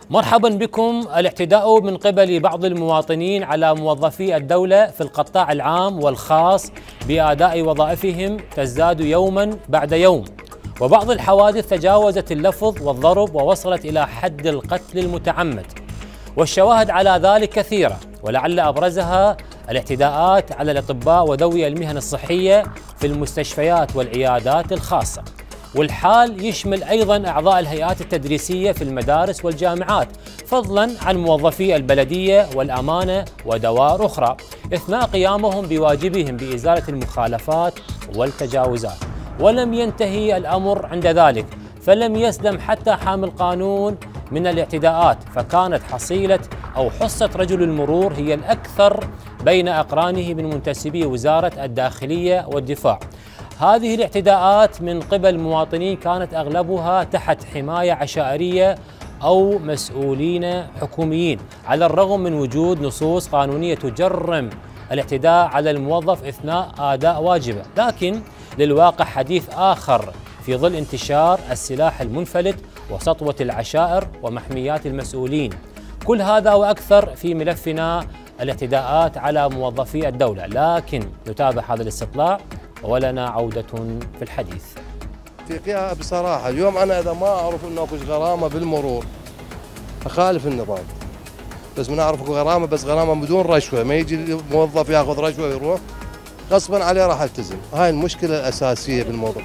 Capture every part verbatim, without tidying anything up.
مرحبا بكم. الاعتداء من قبل بعض المواطنين على موظفي الدولة في القطاع العام والخاص بأداء وظائفهم تزداد يوما بعد يوم، وبعض الحوادث تجاوزت اللفظ والضرب ووصلت إلى حد القتل المتعمد، والشواهد على ذلك كثيرة، ولعل أبرزها الاعتداءات على الأطباء وذوي المهن الصحية في المستشفيات والعيادات الخاصة. والحال يشمل أيضا أعضاء الهيئات التدريسية في المدارس والجامعات، فضلا عن موظفي البلدية والأمانة ودوائر أخرى، أثناء قيامهم بواجبهم بإزالة المخالفات والتجاوزات. ولم ينتهي الأمر عند ذلك، فلم يسلم حتى حامل قانون من الاعتداءات، فكانت حصيلة أو حصة رجل المرور هي الأكثر بين أقرانه من منتسبي وزارة الداخلية والدفاع. هذه الاعتداءات من قبل مواطنين كانت أغلبها تحت حماية عشائرية أو مسؤولين حكوميين، على الرغم من وجود نصوص قانونية تجرم الاعتداء على الموظف أثناء أداء واجبه، لكن للواقع حديث آخر في ظل انتشار السلاح المنفلت وسطوة العشائر ومحميات المسؤولين. كل هذا وأكثر في ملفنا الاعتداءات على موظفي الدولة، لكن نتابع هذا الاستطلاع ولنا عودة في الحديث. فيها بصراحة اليوم أنا إذا ما أعرف إنه أكو غرامة بالمرور أخالف النظام، بس من أعرف أكو غرامة، بس غرامة بدون رشوة، ما يجي الموظف ياخذ رشوة ويروح غصبا عليه راح التزم. هاي المشكلة الأساسية بالموضوع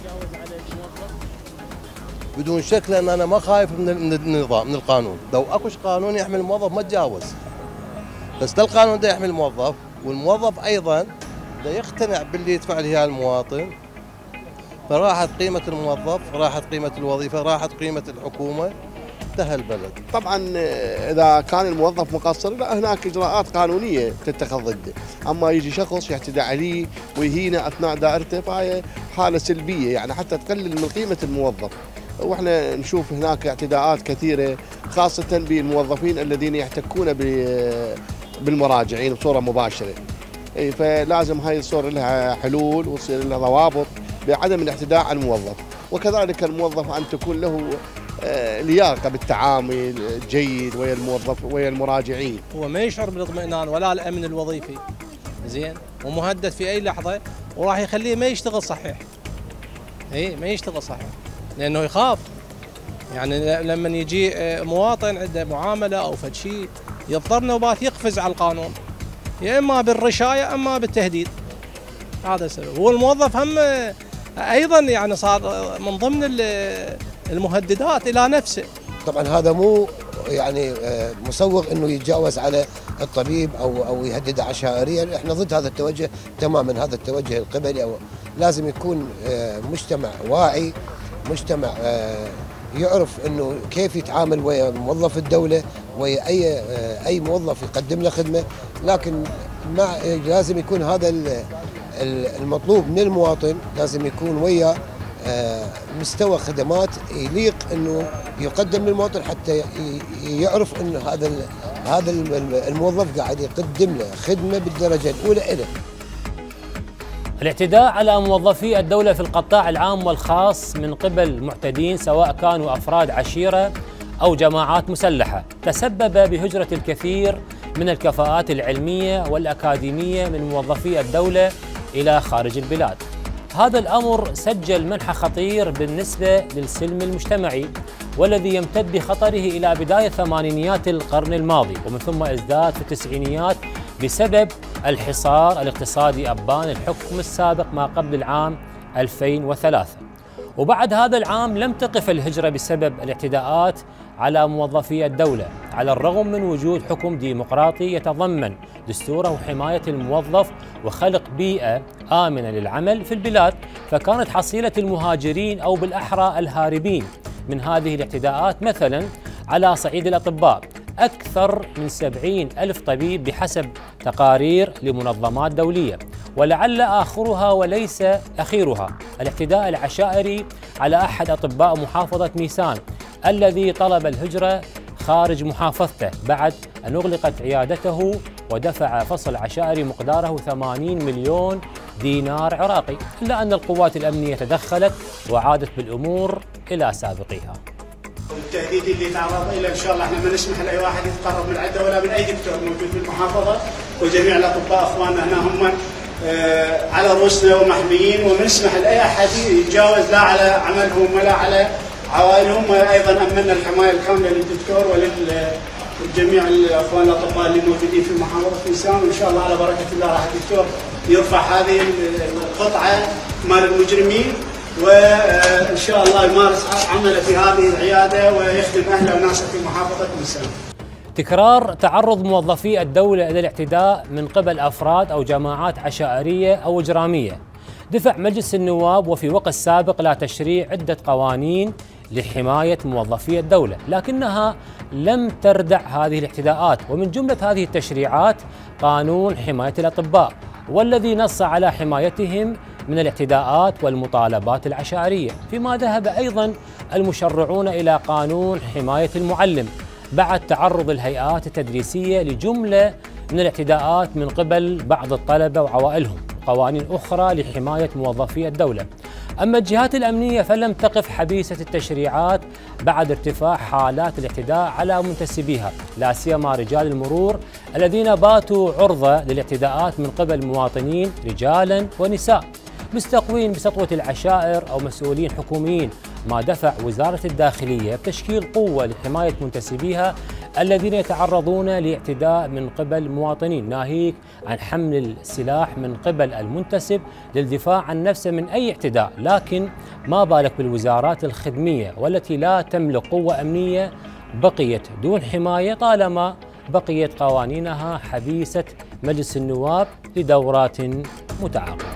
بدون شك، لأن أنا ما خايف من النظام من القانون. لو أكوش قانون يحمي الموظف ما تجاوز، بس ده القانون ده يحمي الموظف، والموظف أيضا ده يقتنع باللي يدفع له اياه المواطن، فراحت قيمة الموظف، راحت قيمة الوظيفة، راحت قيمة الحكومة، انتهى البلد. طبعا إذا كان الموظف مقصر لا هناك إجراءات قانونية تتخذ ضده، أما يجي شخص يعتدي عليه ويهينه أثناء دائرته فهي حالة سلبية، يعني حتى تقلل من قيمة الموظف. واحنا نشوف هناك اعتداءات كثيرة خاصة بالموظفين الذين يحتكون بالمراجعين بصورة مباشرة، فلازم هاي تصير لها حلول وتصير لها ضوابط بعدم الاعتداء على الموظف، وكذلك الموظف أن تكون له لياقة بالتعامل جيد ويا الموظف ويا المراجعين. هو ما يشعر بالاطمئنان ولا الأمن الوظيفي زين، ومهدد في أي لحظة، وراح يخليه ما يشتغل صحيح. اي ما يشتغل صحيح لأنه يخاف، يعني لما يجي مواطن عنده معاملة أو فد شيء يضطر نوبات يقفز على القانون، يا اما بالرشايه اما بالتهديد. هذا السبب. والموظف هم ايضا يعني صار من ضمن المهددات الى نفسه. طبعا هذا مو يعني مسوغ انه يتجاوز على الطبيب او او يهدد عشائريا، احنا ضد هذا التوجه تماما. هذا التوجه القبلي او لازم يكون مجتمع واعي، مجتمع يعرف انه كيف يتعامل ويا موظف الدوله ويا اي اي موظف يقدم له خدمه، لكن ما لازم يكون هذا المطلوب من المواطن، لازم يكون ويا مستوى خدمات يليق انه يقدم للمواطن، حتى يعرف انه هذا هذا الموظف قاعد يقدم له خدمه بالدرجه الاولى له. الاعتداء على موظفي الدولة في القطاع العام والخاص من قبل معتدين سواء كانوا أفراد عشيرة أو جماعات مسلحة تسبب بهجرة الكثير من الكفاءات العلمية والأكاديمية من موظفي الدولة إلى خارج البلاد. هذا الأمر سجل منحى خطير بالنسبة للسلم المجتمعي، والذي يمتد بخطره إلى بداية ثمانينيات القرن الماضي، ومن ثم ازداد في التسعينيات بسبب الحصار الاقتصادي أبان الحكم السابق ما قبل العام ألفين وثلاثة. وبعد هذا العام لم تقف الهجرة بسبب الاعتداءات على موظفي الدولة، على الرغم من وجود حكم ديمقراطي يتضمن دستوره حماية الموظف وخلق بيئة آمنة للعمل في البلاد. فكانت حصيلة المهاجرين أو بالأحرى الهاربين من هذه الاعتداءات مثلا على صعيد الأطباء أكثر من سبعين ألف طبيب بحسب تقارير لمنظمات دولية، ولعل آخرها وليس أخيرها الاعتداء العشائري على أحد أطباء محافظة ميسان الذي طلب الهجرة خارج محافظته بعد أن أغلقت عيادته، ودفع فصل عشائري مقداره ثمانين مليون دينار عراقي، إلا أن القوات الأمنية تدخلت وعادت بالأمور إلى سابقها. والتهديد اللي تعرض له ان شاء الله احنا ما نسمح لاي واحد يتقرب من عنده ولا من اي دكتور موجود في المحافظه، وجميع الاطباء اخواننا هنا هم على رؤوسنا ومحميين، وما نسمح لاي احد يتجاوز لا على عملهم ولا على عوائلهم، وايضا امنا الحمايه الكامله للدكتور ولجميع الاخوان الاطباء اللي موجودين في محافظه نسان، وان شاء الله على بركه الله راح الدكتور يرفع هذه القطعه مال المجرمين، وان شاء الله يمارس عمله في هذه العياده ويخدم اهله وناسه في محافظه نسان. تكرار تعرض موظفي الدولة إلى الاعتداء من قبل أفراد أو جماعات عشائرية أو إجرامية. دفع مجلس النواب وفي وقت سابق إلى تشريع عدة قوانين لحماية موظفي الدولة، لكنها لم تردع هذه الاعتداءات، ومن جملة هذه التشريعات قانون حماية الأطباء، والذي نص على حمايتهم من الاعتداءات والمطالبات العشائرية. فيما ذهب أيضا المشرعون إلى قانون حماية المعلم بعد تعرض الهيئات التدريسية لجملة من الاعتداءات من قبل بعض الطلبة وعوائلهم، قوانين أخرى لحماية موظفي الدولة. أما الجهات الأمنية فلم تقف حبيسة التشريعات بعد ارتفاع حالات الاعتداء على منتسبيها، لا سيما رجال المرور الذين باتوا عرضة للاعتداءات من قبل مواطنين رجالا ونساء مستقوين بسطوة العشائر أو مسؤولين حكوميين، ما دفع وزارة الداخلية بتشكيل قوة لحماية منتسبيها الذين يتعرضون لاعتداء من قبل مواطنين، ناهيك عن حمل السلاح من قبل المنتسب للدفاع عن نفسه من أي اعتداء. لكن ما بالك بالوزارات الخدمية والتي لا تملك قوة أمنية بقيت دون حماية طالما بقيت قوانينها حبيسة مجلس النواب لدورات متعاقبة.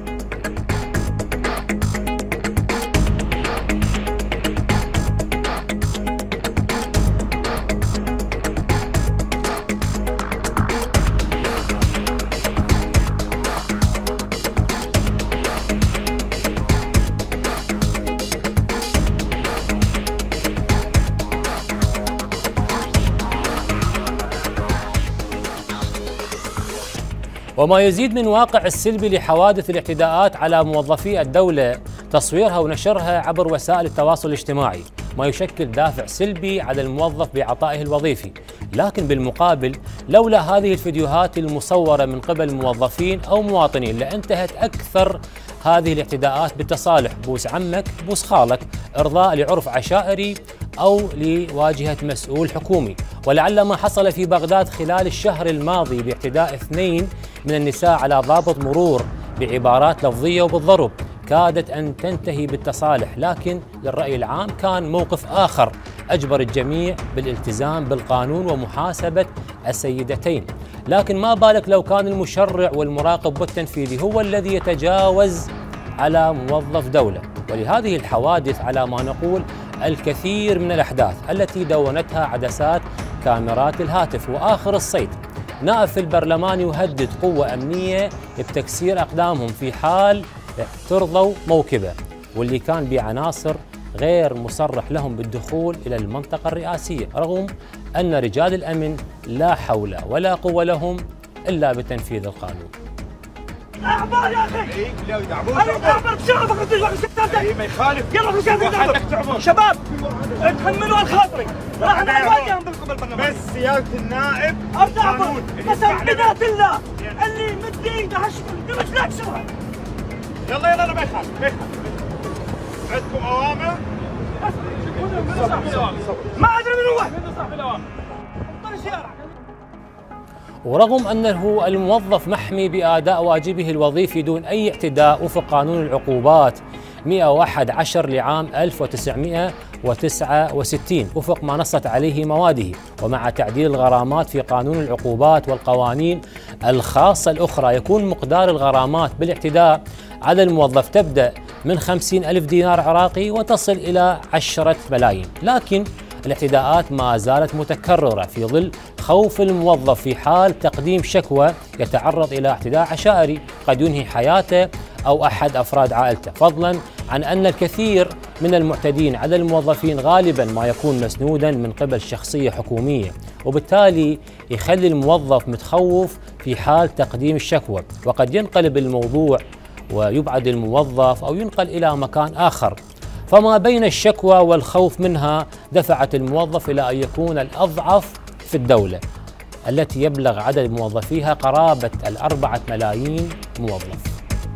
وما يزيد من واقع السلبي لحوادث الاعتداءات على موظفي الدولة تصويرها ونشرها عبر وسائل التواصل الاجتماعي، ما يشكل دافع سلبي على الموظف بعطائه الوظيفي. لكن بالمقابل لولا هذه الفيديوهات المصورة من قبل موظفين أو مواطنين لانتهت أكثر هذه الاعتداءات بالتصالح، بوس عمك بوس خالك، إرضاء لعرف عشائري أو لواجهة مسؤول حكومي. ولعل ما حصل في بغداد خلال الشهر الماضي باعتداء اثنين من النساء على ضابط مرور بعبارات لفظية وبالضرب كادت أن تنتهي بالتصالح، لكن للرأي العام كان موقف آخر أجبر الجميع بالالتزام بالقانون ومحاسبة السيدتين. لكن ما بالك لو كان المشرع والمراقب والتنفيذي هو الذي يتجاوز على موظف دولة. ولهذه الحوادث على ما نقول الكثير من الأحداث التي دونتها عدسات كاميرات الهاتف. وآخر الصيد نائب في البرلمان يهدد قوة أمنية بتكسير أقدامهم في حال ترضوا موكبه، واللي كان بعناصر غير مصرح لهم بالدخول إلى المنطقة الرئاسية، رغم أن رجال الأمن لا حول ولا قوة لهم إلا بتنفيذ القانون. اعبر يا اخي! انا اعبر بشرفك وتجرب ستاتك! ما يخالف يلا بلوكاتك شباب تحملوا الخاطري راح نواجههم بالبرلمان بس سيادة النائب ارجع قسم بذات الله اللي مد ايده هشكل مش لا تشوفها يلا يلا ما يخالف ما يخالف عندكم اوامر ما ادري من هو من صاحب الاوامر طر السيارة. ورغم أنه الموظف محمي بأداء واجبه الوظيفي دون أي اعتداء وفق قانون العقوبات مئة وأحد عشر لعام ألف وتسعمئة وتسعة وستين وفق ما نصت عليه مواده، ومع تعديل الغرامات في قانون العقوبات والقوانين الخاصة الأخرى، يكون مقدار الغرامات بالاعتداء على الموظف تبدأ من خمسين ألف دينار عراقي وتصل إلى عشرة ملايين. لكن الاعتداءات ما زالت متكررة في ظل خوف الموظف في حال تقديم شكوى يتعرض إلى اعتداء عشائري قد ينهي حياته أو أحد أفراد عائلته، فضلا عن أن الكثير من المعتدين على الموظفين غالبا ما يكون مسنودا من قبل شخصية حكومية، وبالتالي يخلي الموظف متخوف في حال تقديم الشكوى، وقد ينقلب الموضوع ويبعد الموظف أو ينقل إلى مكان آخر. فما بين الشكوى والخوف منها دفعت الموظف إلى أن يكون الأضعف في الدولة التي يبلغ عدد موظفيها قرابة الأربعة ملايين موظف.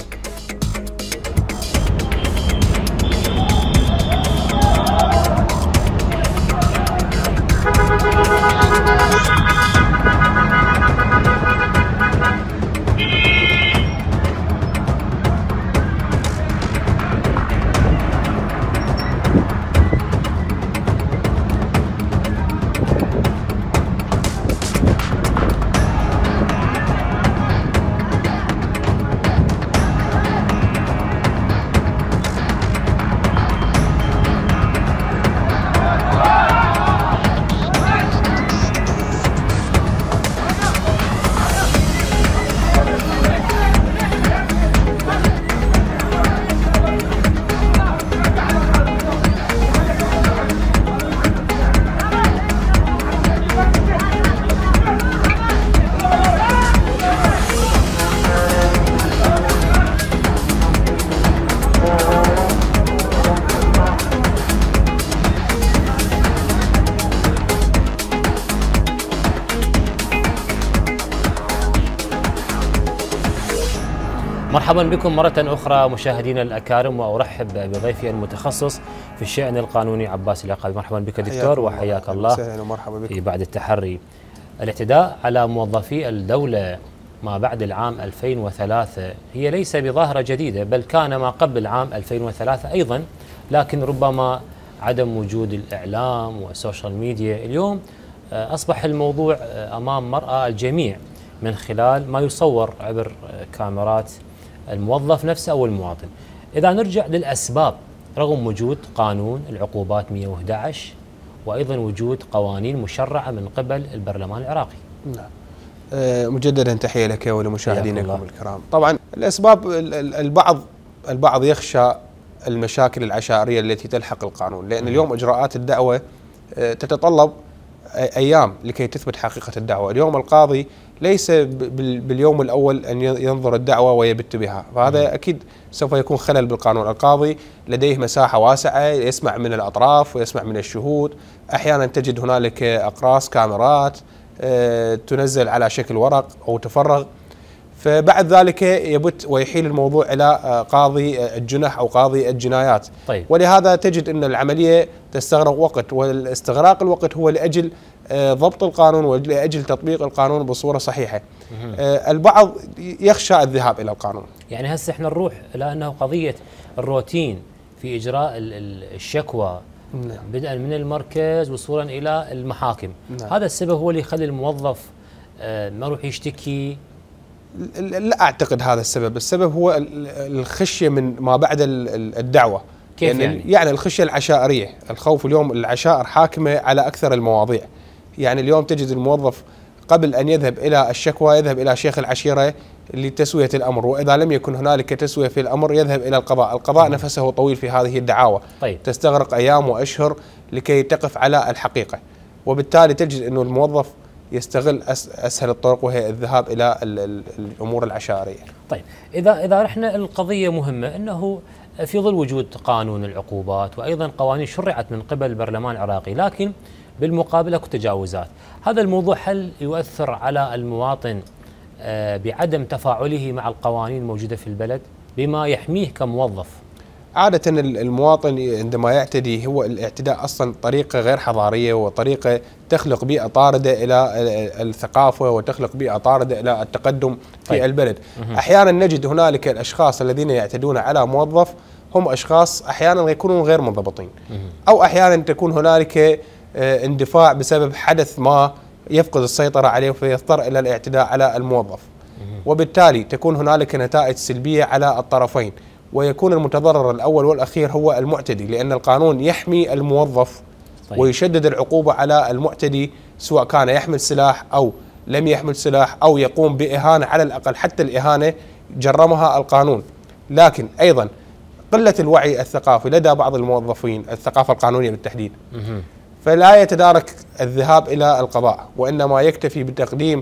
مرحبا بكم مرة أخرى مشاهدينا الأكارم، وأرحب بضيفي المتخصص في الشأن القانوني عباس العقابي. مرحبا بك دكتور وحياك الله. ومرحبا بك. في بعد التحري، الاعتداء على موظفي الدولة ما بعد العام ألفين وثلاثة هي ليس بظاهرة جديدة، بل كان ما قبل عام ألفين وثلاثة أيضا، لكن ربما عدم وجود الإعلام والسوشيال ميديا اليوم أصبح الموضوع أمام مرأى الجميع من خلال ما يصور عبر كاميرات الموظف نفسه أو المواطن. إذا نرجع للأسباب، رغم وجود قانون العقوبات مئة وأحد عشر وأيضا وجود قوانين مشرعة من قبل البرلمان العراقي. نعم. أه مجددا تحية لك ولمشاهدينكم الكرام. طبعا الأسباب، البعض البعض يخشى المشاكل العشائرية التي تلحق القانون، لأن اليوم إجراءات الدعوة تتطلب أيام لكي تثبت حقيقة الدعوة. اليوم القاضي ليس باليوم الأول أن ينظر الدعوة ويبت بها، فهذا أكيد سوف يكون خلل بالقانون. القاضي لديه مساحة واسعة، يسمع من الأطراف ويسمع من الشهود. أحيانا تجد هنالك أقراص كاميرات تنزل على شكل ورق أو تفرغ، فبعد ذلك يبت ويحيل الموضوع إلى قاضي الجنح أو قاضي الجنايات. طيب. ولهذا تجد أن العملية تستغرق وقت، والاستغراق الوقت هو لأجل ضبط القانون ولأجل تطبيق القانون بصورة صحيحة. البعض يخشى الذهاب إلى القانون. يعني هسه احنا نروح إلى أنه قضية الروتين في إجراء الشكوى بدءا من المركز وصولا إلى المحاكم. نعم. هذا السبب هو اللي يخلي الموظف ما يروح يشتكي. لا أعتقد هذا السبب. السبب هو الخشية من ما بعد الدعوة. كيف يعني؟ يعني, يعني الخشية العشائرية، الخوف. اليوم العشائر حاكمة على أكثر المواضيع. يعني اليوم تجد الموظف قبل أن يذهب إلى الشكوى يذهب إلى شيخ العشيرة لتسوية الأمر، وإذا لم يكن هنالك تسوية في الأمر يذهب إلى القضاء. القضاء نفسه طويل في هذه الدعاوى. طيب. تستغرق أيام وأشهر لكي تقف على الحقيقة، وبالتالي تجد أنه الموظف يستغل أسهل الطرق وهي الذهاب إلى الأمور العشائرية. طيب، إذا إذا رحنا القضية مهمة، أنه في ظل وجود قانون العقوبات وأيضا قوانين شرعت من قبل البرلمان العراقي، لكن بالمقابل اكو تجاوزات. هذا الموضوع هل يؤثر على المواطن بعدم تفاعله مع القوانين الموجودة في البلد بما يحميه كموظف؟ عادة المواطن عندما يعتدي، هو الاعتداء أصلا طريقة غير حضارية وطريقة تخلق بيئة طاردة إلى الثقافة وتخلق بيئة طاردة إلى التقدم في طيب. البلد. أحيانا نجد هنالك الأشخاص الذين يعتدون على موظف هم أشخاص أحيانا يكونون غير منضبطين، أو أحيانا تكون هنالك اندفاع بسبب حدث ما يفقد السيطرة عليه فيضطر إلى الاعتداء على الموظف، وبالتالي تكون هنالك نتائج سلبية على الطرفين، ويكون المتضرر الأول والأخير هو المعتدي، لأن القانون يحمي الموظف. طيب. ويشدد العقوبة على المعتدي سواء كان يحمل سلاح أو لم يحمل سلاح أو يقوم بإهانة، على الأقل حتى الإهانة جرمها القانون. لكن أيضا قلة الوعي الثقافي لدى بعض الموظفين، الثقافة القانونية بالتحديد، فلا يتدارك الذهاب إلى القضاء، وإنما يكتفي بتقديم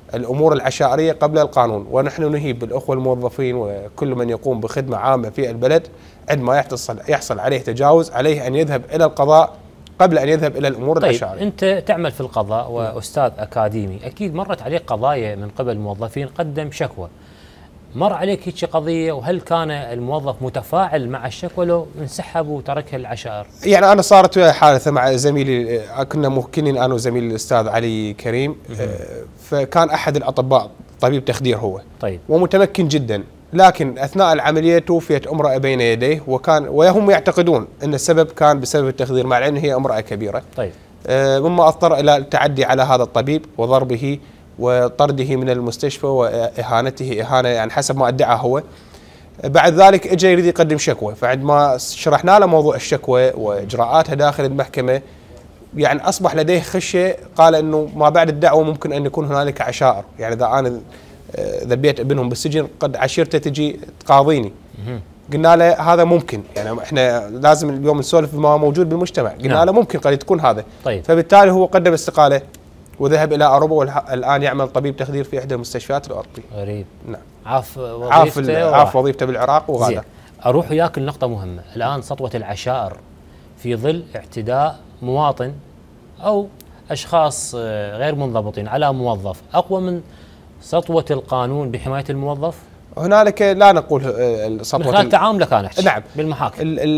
الامور العشائريه قبل القانون، ونحن نهيب بالاخوه الموظفين وكل من يقوم بخدمه عامه في البلد عندما يحصل يحصل عليه تجاوز عليه ان يذهب الى القضاء قبل ان يذهب الى الامور طيب العشائريه. انت تعمل في القضاء واستاذ اكاديمي، اكيد مرت عليك قضايا من قبل موظفين قدم شكوى. مر عليك هيك قضيه، وهل كان الموظف متفاعل مع الشكوى لو انسحب وتركها العشائر؟ يعني انا صارت وياي حادثه مع زميلي، كنا موكلين انا وزميلي الاستاذ علي كريم، فكان احد الاطباء طبيب تخدير هو، طيب، ومتمكن جدا، لكن اثناء العمليه توفيت امراه بين يديه، وكان وهم يعتقدون ان السبب كان بسبب التخدير مع ان هي امراه كبيره. طيب، مما اضطر الى التعدي على هذا الطبيب وضربه وطرده من المستشفى واهانته اهانه يعني حسب ما ادعى هو. بعد ذلك اجى يريد يقدم شكوى، فعندما شرحنا له موضوع الشكوى واجراءاتها داخل المحكمه يعني اصبح لديه خشيه، قال انه ما بعد الدعوه ممكن ان يكون هنالك عشائر، يعني اذا انا ذبيت ابنهم بالسجن قد عشيرته تجي تقاضيني. قلنا له هذا ممكن، يعني احنا لازم اليوم نسولف بما موجود بالمجتمع، قلنا نعم. له ممكن قد تكون هذا. طيب. فبالتالي هو قدم استقاله وذهب الى اوروبا، والان يعمل طبيب تخدير في احدى المستشفيات الاوروبيه. غريب. نعم. عاف وظيفته عاف, عاف وظيفته بالعراق وغادر. زين. اروح وياك لنقطه مهمه، الان سطوه العشائر في ظل اعتداء مواطن او اشخاص غير منضبطين على موظف اقوى من سطوه القانون بحمايه الموظف؟ هنالك لا نقول سطوه من خلال تعاملك انا احكي نعم بالمحاكم.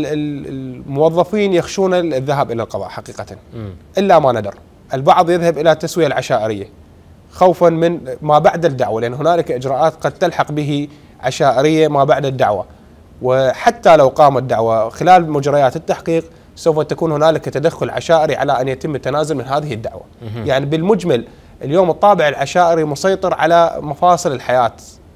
الموظفين يخشون الذهاب الى القضاء حقيقه، م. الا ما ندر. البعض يذهب الى التسويه العشائريه خوفا من ما بعد الدعوه، لان هنالك اجراءات قد تلحق به عشائريه ما بعد الدعوه، وحتى لو قامت دعوه خلال مجريات التحقيق سوف تكون هنالك تدخل عشائري على ان يتم التنازل من هذه الدعوه. م. يعني بالمجمل اليوم الطابع العشائري مسيطر على مفاصل الحياه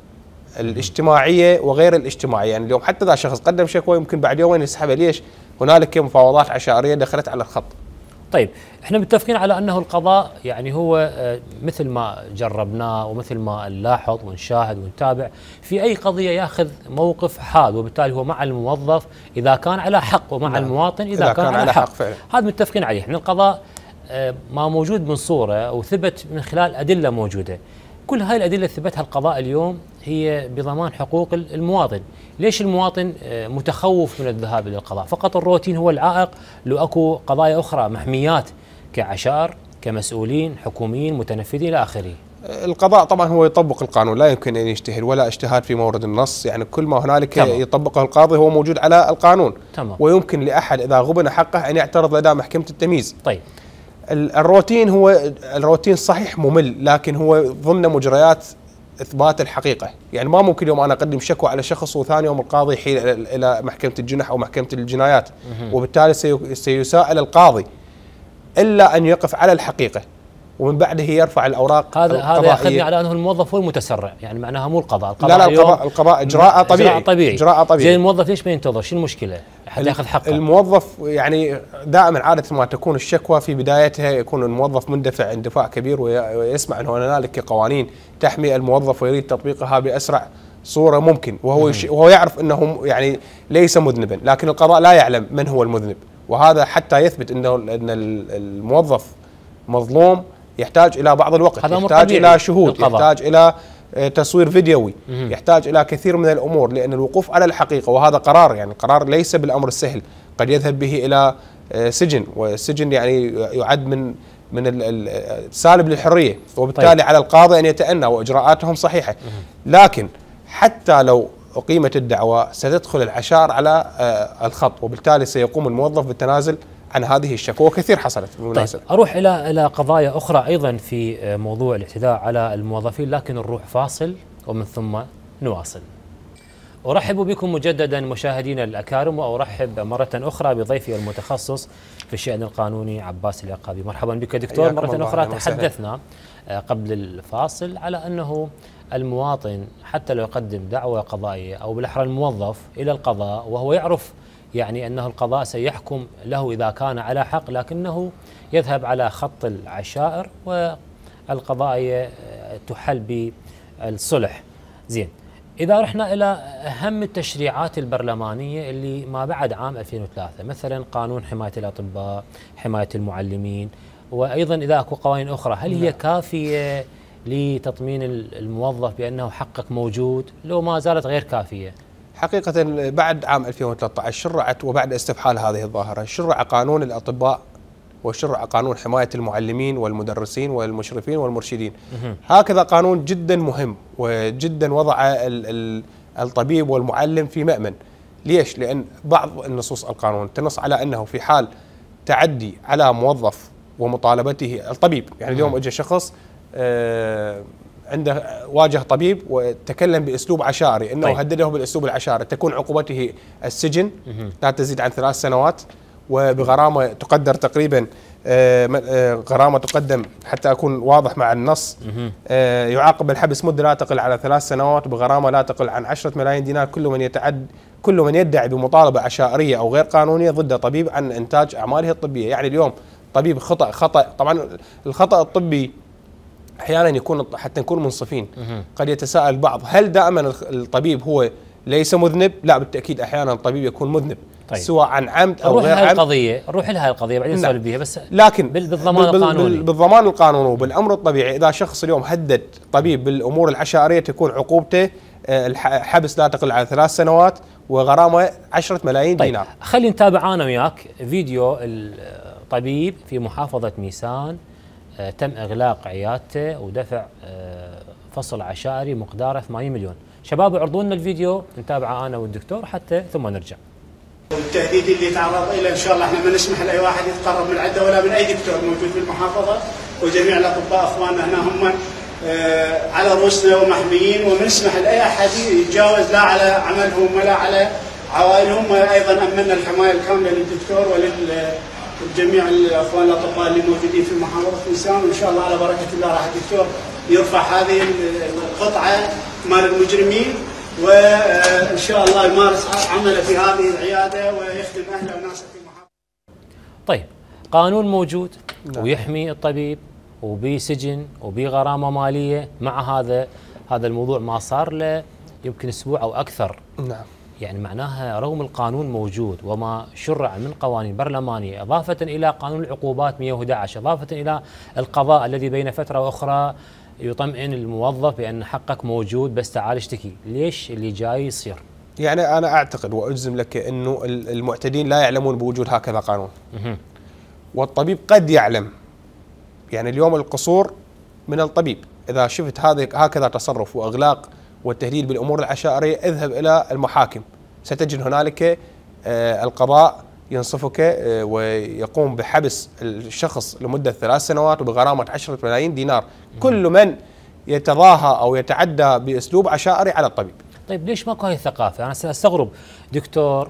الاجتماعيه وغير الاجتماعيه، يعني اليوم حتى اذا شخص قدم شكوى يمكن بعد يومين يسحبها، ليش؟ هنالك مفاوضات عشائريه دخلت على الخط. طيب، احنا متفقين على انه القضاء يعني هو مثل ما جربناه ومثل ما نلاحظ ونشاهد ونتابع في اي قضيه ياخذ موقف حاد، وبالتالي هو مع الموظف اذا كان على حق ومع نعم. المواطن اذا, إذا كان, كان على حق, حق فعلا. هذا متفقين عليه. احنا القضاء ما موجود من صوره وثبت من خلال ادله موجوده. كل هاي الادله ثبتها القضاء اليوم هي بضمان حقوق المواطن. ليش المواطن متخوف من الذهاب الى القضاء؟ فقط الروتين هو العائق، لو اكو قضايا اخرى محميات كعشائر كمسؤولين حكوميين متنفذين الى اخره. القضاء طبعا هو يطبق القانون، لا يمكن ان يجتهد ولا اجتهاد في مورد النص، يعني كل ما هنالك تمام. يطبقه القاضي هو موجود على القانون. تمام. ويمكن لاحد اذا غبن حقه ان يعترض لدى محكمه التمييز. طيب. الروتين هو الروتين صحيح ممل، لكن هو ضمن مجريات اثبات الحقيقه، يعني ما ممكن يوم انا اقدم شكوى على شخص وثاني يوم القاضي يحيل الى محكمه الجنح او محكمه الجنايات، وبالتالي سيساءل القاضي الا ان يقف على الحقيقه ومن بعده يرفع الاوراق. هذا هذا ياخذني على انه الموظف هو المتسرع، يعني معناها مو القضاء. القضاء لا لا القضاء القضاء اجراء طبيعي. اجراء طبيعي. اجراء طبيعي. زي الموظف ليش ما ينتظر؟ شو المشكله؟ حتى ياخذ حقه. الموظف يعني دائما عاده ما تكون الشكوى في بدايتها يكون الموظف مندفع اندفاع كبير، ويسمع انه هنالك قوانين تحمي الموظف ويريد تطبيقها باسرع صوره ممكن، وهو وهو يعرف انه يعني ليس مذنبا، لكن القضاء لا يعلم من هو المذنب، وهذا حتى يثبت انه ان الموظف مظلوم يحتاج الى بعض الوقت، يحتاج الى شهود، يحتاج الى تصوير فيديوي، مم. يحتاج الى كثير من الامور، لان الوقوف على الحقيقه وهذا قرار، يعني قرار ليس بالامر السهل، قد يذهب به الى سجن، والسجن يعني يعد من من السالب للحريه، وبالتالي طيب. على القاضي ان يتأنى واجراءاتهم صحيحه، مم. لكن حتى لو اقيمت الدعوه ستدخل العشائر على الخط، وبالتالي سيقوم الموظف بالتنازل عن هذه الشكوى، وكثير حصلت بالمناسبة. طيب، اروح الى الى قضايا اخرى ايضا في موضوع الاعتداء على الموظفين، لكن نروح فاصل ومن ثم نواصل. ارحب بكم مجددا مشاهدينا الاكارم، وارحب مره اخرى بضيفي المتخصص في الشأن القانوني عباس العقابي. مرحبا بك دكتور مره اخرى. تحدثنا قبل الفاصل على انه المواطن حتى لو يقدم دعوى قضائيه او بالاحرى الموظف الى القضاء وهو يعرف يعني أنه القضاء سيحكم له إذا كان على حق، لكنه يذهب على خط العشائر والقضايا تحل بالصلح. زين، إذا رحنا إلى أهم التشريعات البرلمانية اللي ما بعد عام ألفين وثلاثة، مثلا قانون حماية الأطباء، حماية المعلمين، وأيضا إذا أكو قوانين أخرى، هل هي كافية لتطمين الموظف بأنه حقك موجود لو ما زالت غير كافية؟ حقيقة بعد عام ألفين وثلاثة عشر شرعت، وبعد استفحال هذه الظاهرة شرع قانون الأطباء وشرع قانون حماية المعلمين والمدرسين والمشرفين والمرشدين. هكذا قانون جدا مهم وجدا وضع الطبيب والمعلم في مأمن. ليش؟ لأن بعض النصوص القانون تنص على أنه في حال تعدي على موظف ومطالبته الطبيب، يعني اليوم اجى شخص آه عنده واجه طبيب وتكلم باسلوب عشائري، انه طيب. هدده بالاسلوب العشائري، تكون عقوبته السجن لا تزيد عن ثلاث سنوات، وبغرامه تقدر تقريبا آه غرامه تقدم حتى اكون واضح مع النص، آه يعاقب بالحبس مده لا تقل على ثلاث سنوات، وبغرامه لا تقل عن عشرة ملايين دينار كل من يتعد كل من يدعي بمطالبه عشائريه او غير قانونيه ضد طبيب عن انتاج اعماله الطبيه. يعني اليوم طبيب خطأ خطأ طبعا الخطأ الطبي احيانا يكون، حتى نكون منصفين، قد يتساءل البعض هل دائما الطبيب هو ليس مذنب؟ لا، بالتاكيد احيانا الطبيب يكون مذنب. طيب. سواء عن عمد او غير عمد. القضيه نروح لها القضيه بعدين نسولف بها، بس لكن بالضمان القانوني بالضمان القانوني وبالامر الطبيعي اذا شخص اليوم هدد طبيب بالامور العشائريه تكون عقوبته الحبس لا تقل عن ثلاث سنوات وغرامه عشرة ملايين طيب. دينار. خلينا نتابع انا وياك فيديو الطبيب في محافظه ميسان تم اغلاق عيادته ودفع فصل عشائري مقداره ثمانين مليون. شباب اعرضوا لنا الفيديو نتابعه انا والدكتور حتى ثم نرجع. والتهديد اللي تعرض الى ان شاء الله احنا ما نسمح لاي واحد يتقرب من العده ولا من اي دكتور موجود في المحافظه، وجميع الاطباء اخواننا هنا هم آه على رؤوسنا ومحميين، وما نسمح لاي احد يتجاوز لا على عملهم ولا على عوائلهم، وايضا امنا الحمايه الكامله للدكتور ولجميع الاخوان الاطباء اللي موجودين في محافظه ميسان، وان شاء الله على بركه الله راح الدكتور يرفع هذه القطعه مال المجرمين، وان شاء الله يمارس عمله في هذه العياده ويخدم اهله وناسه في المحافظه. طيب، قانون موجود نعم. ويحمي الطبيب وبسجن وبغرامه ماليه، مع هذا هذا الموضوع ما صار له يمكن اسبوع او اكثر. نعم. يعني معناها رغم القانون موجود وما شرع من قوانين برلمانيه، اضافه الى قانون العقوبات مئة وأحد عشر، اضافه الى القضاء الذي بين فتره واخرى يطمئن الموظف بأن حقك موجود بس تعال اشتكي، ليش اللي جاي يصير؟ يعني أنا أعتقد وأجزم لك أنه المعتدين لا يعلمون بوجود هكذا قانون. والطبيب قد يعلم. يعني اليوم القصور من الطبيب، إذا شفت هذا هكذا تصرف وإغلاق والتهديد بالأمور العشائرية اذهب إلى المحاكم، ستجد هنالك آه القضاء ينصفك آه ويقوم بحبس الشخص لمدة ثلاث سنوات وبغرامة عشرة ملايين دينار كل من يتظاهر أو يتعدى بأسلوب عشائري على الطبيب. طيب ليش ماكو هاي الثقافة؟ أنا سأستغرب دكتور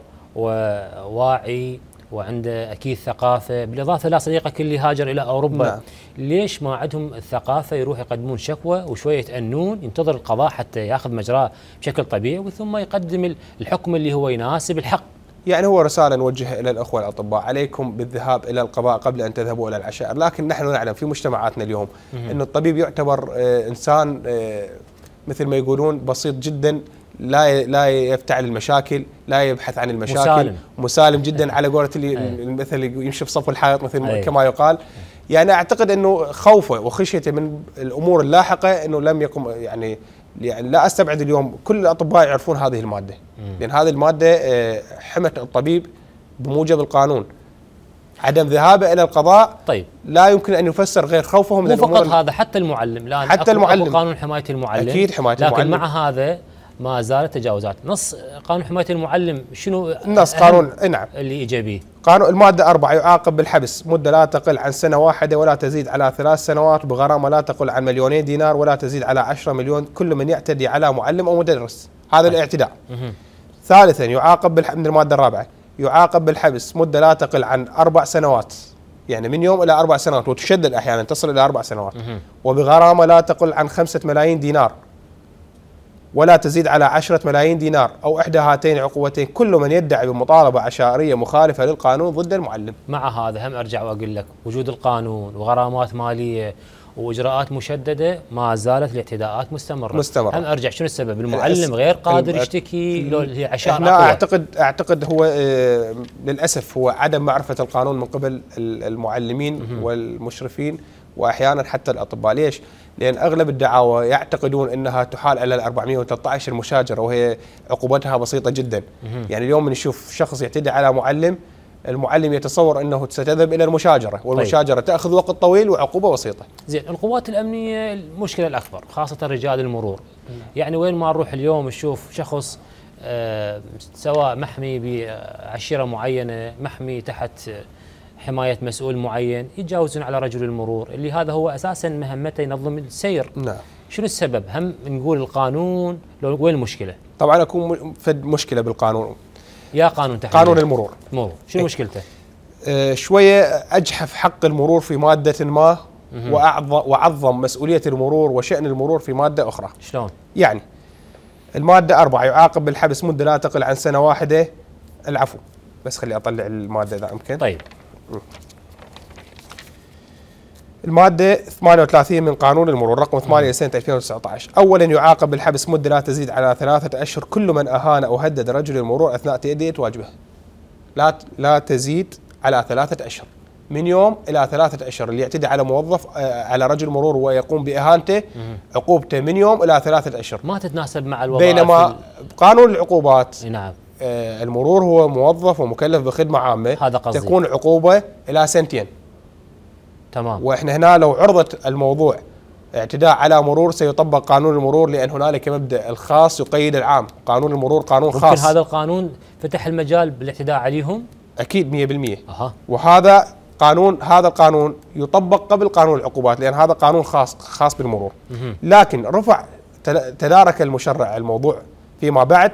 وواعي وعنده أكيد ثقافة، بالإضافة إلى صديقك اللي هاجر إلى أوروبا. نعم. ليش ما عندهم الثقافة يروح يقدمون شكوى وشوية يتأنون، ينتظر القضاء حتى ياخذ مجراه بشكل طبيعي ثم يقدم الحكم اللي هو يناسب الحق؟ يعني هو رسالة نوجهها إلى الأخوة الأطباء، عليكم بالذهاب إلى القضاء قبل أن تذهبوا إلى العشائر، لكن نحن نعلم في مجتمعاتنا اليوم أن الطبيب يعتبر إنسان مثل ما يقولون بسيط جدا، لا لا يفتعل المشاكل، لا يبحث عن المشاكل، مسالم, مسالم جدا على قولة اللي المثل يمشي في صف الحائط مثل أي. كما يقال. يعني أعتقد أنه خوفه وخشيته من الأمور اللاحقة أنه لم يقم، يعني يعني لا استبعد اليوم كل الاطباء يعرفون هذه الماده، مم. لان هذه الماده حمت الطبيب بموجب القانون. عدم ذهابه الى القضاء طيب لا يمكن ان يفسر غير خوفه من الامور. مو فقط هذا، حتى المعلم الان حتى المعلم قانون حمايه المعلم، اكيد حمايه لكن المعلم، مع هذا ما زالت تجاوزات. نص قانون حمايه المعلم شنو؟ نص قانون نعم اللي اجى به قانون الماده أربعة يعاقب بالحبس مده لا تقل عن سنه واحده ولا تزيد على ثلاث سنوات، بغرامه لا تقل عن مليونين دينار ولا تزيد على عشرة مليون كل من يعتدي على معلم او مدرس. هذا الاعتداء. ثالثا يعاقب بالح... من الماده الرابعه يعاقب بالحبس مده لا تقل عن اربع سنوات، يعني من يوم الى اربع سنوات وتشدد احيانا تصل الى اربع سنوات، وبغرامه لا تقل عن خمسة ملايين دينار ولا تزيد على عشرة ملايين دينار أو إحدى هاتين عقوبتين كل من يدعي بمطالبة عشائرية مخالفة للقانون ضد المعلم. مع هذا هم أرجع وأقول لك وجود القانون وغرامات مالية وإجراءات مشددة ما زالت الاعتداءات مستمرة. مستمرة. هم أرجع شنو السبب؟ المعلم غير قادر يشتكي لو هي عشائر أقوى. أعتقد أعتقد هو للأسف هو عدم معرفة القانون من قبل المعلمين والمشرفين واحيانا حتى الاطباء. ليش؟ لان اغلب الدعاوى يعتقدون انها تحال على ال أربعمئة وثلاثة عشر المشاجره وهي عقوبتها بسيطه جدا. يعني اليوم نشوف شخص يعتدي على معلم، المعلم يتصور انه ستذهب الى المشاجره، والمشاجره طيب. تاخذ وقت طويل وعقوبه بسيطه. زين، القوات الامنيه المشكله الاكبر خاصه رجال المرور. يعني وين ما نروح اليوم نشوف شخص آه سواء محمي بعشيره معينه، محمي تحت حمايه مسؤول معين، يتجاوزون على رجل المرور اللي هذا هو اساسا مهمته ينظم السير. نعم. شنو السبب؟ هم نقول القانون لو وين المشكله؟ طبعا اكون فد مشكله بالقانون. يا قانون تحديدا. قانون المرور. مرور، شنو مشكلته؟ آه شويه اجحف حق المرور في ماده ما، وعظم مسؤوليه المرور وشان المرور في ماده اخرى. شلون؟ يعني الماده أربعة يعاقب بالحبس مده لا تقل عن سنه واحده. العفو، بس خلي اطلع الماده اذا امكن. طيب. الماده ثمانية وثلاثين من قانون المرور رقم ثمانية لسنه ألفين وتسعة عشر، اولا يعاقب بالحبس مده لا تزيد على ثلاثه اشهر كل من اهان او هدد رجل المرور اثناء تاديه واجبه. لا لا تزيد على ثلاثه اشهر، من يوم الى ثلاثه اشهر. اللي يعتدي على موظف على رجل مرور ويقوم باهانته عقوبته من يوم الى ثلاثه اشهر. ما تتناسب مع الوظائف. بينما قانون العقوبات نعم آه المرور هو موظف ومكلف بخدمه عامه، هذا قصدي. تكون عقوبه الى سنتين. تمام. واحنا هنا لو عرضت الموضوع اعتداء على مرور سيطبق قانون المرور، لان هنالك مبدا الخاص يقيد العام. قانون المرور قانون خاص. ممكن هذا القانون فتح المجال بالاعتداء عليهم؟ اكيد مئة بالمئة. أها. وهذا قانون هذا القانون يطبق قبل قانون العقوبات، لان هذا قانون خاص خاص بالمرور. مه. لكن رفع تدارك المشرع الموضوع فيما بعد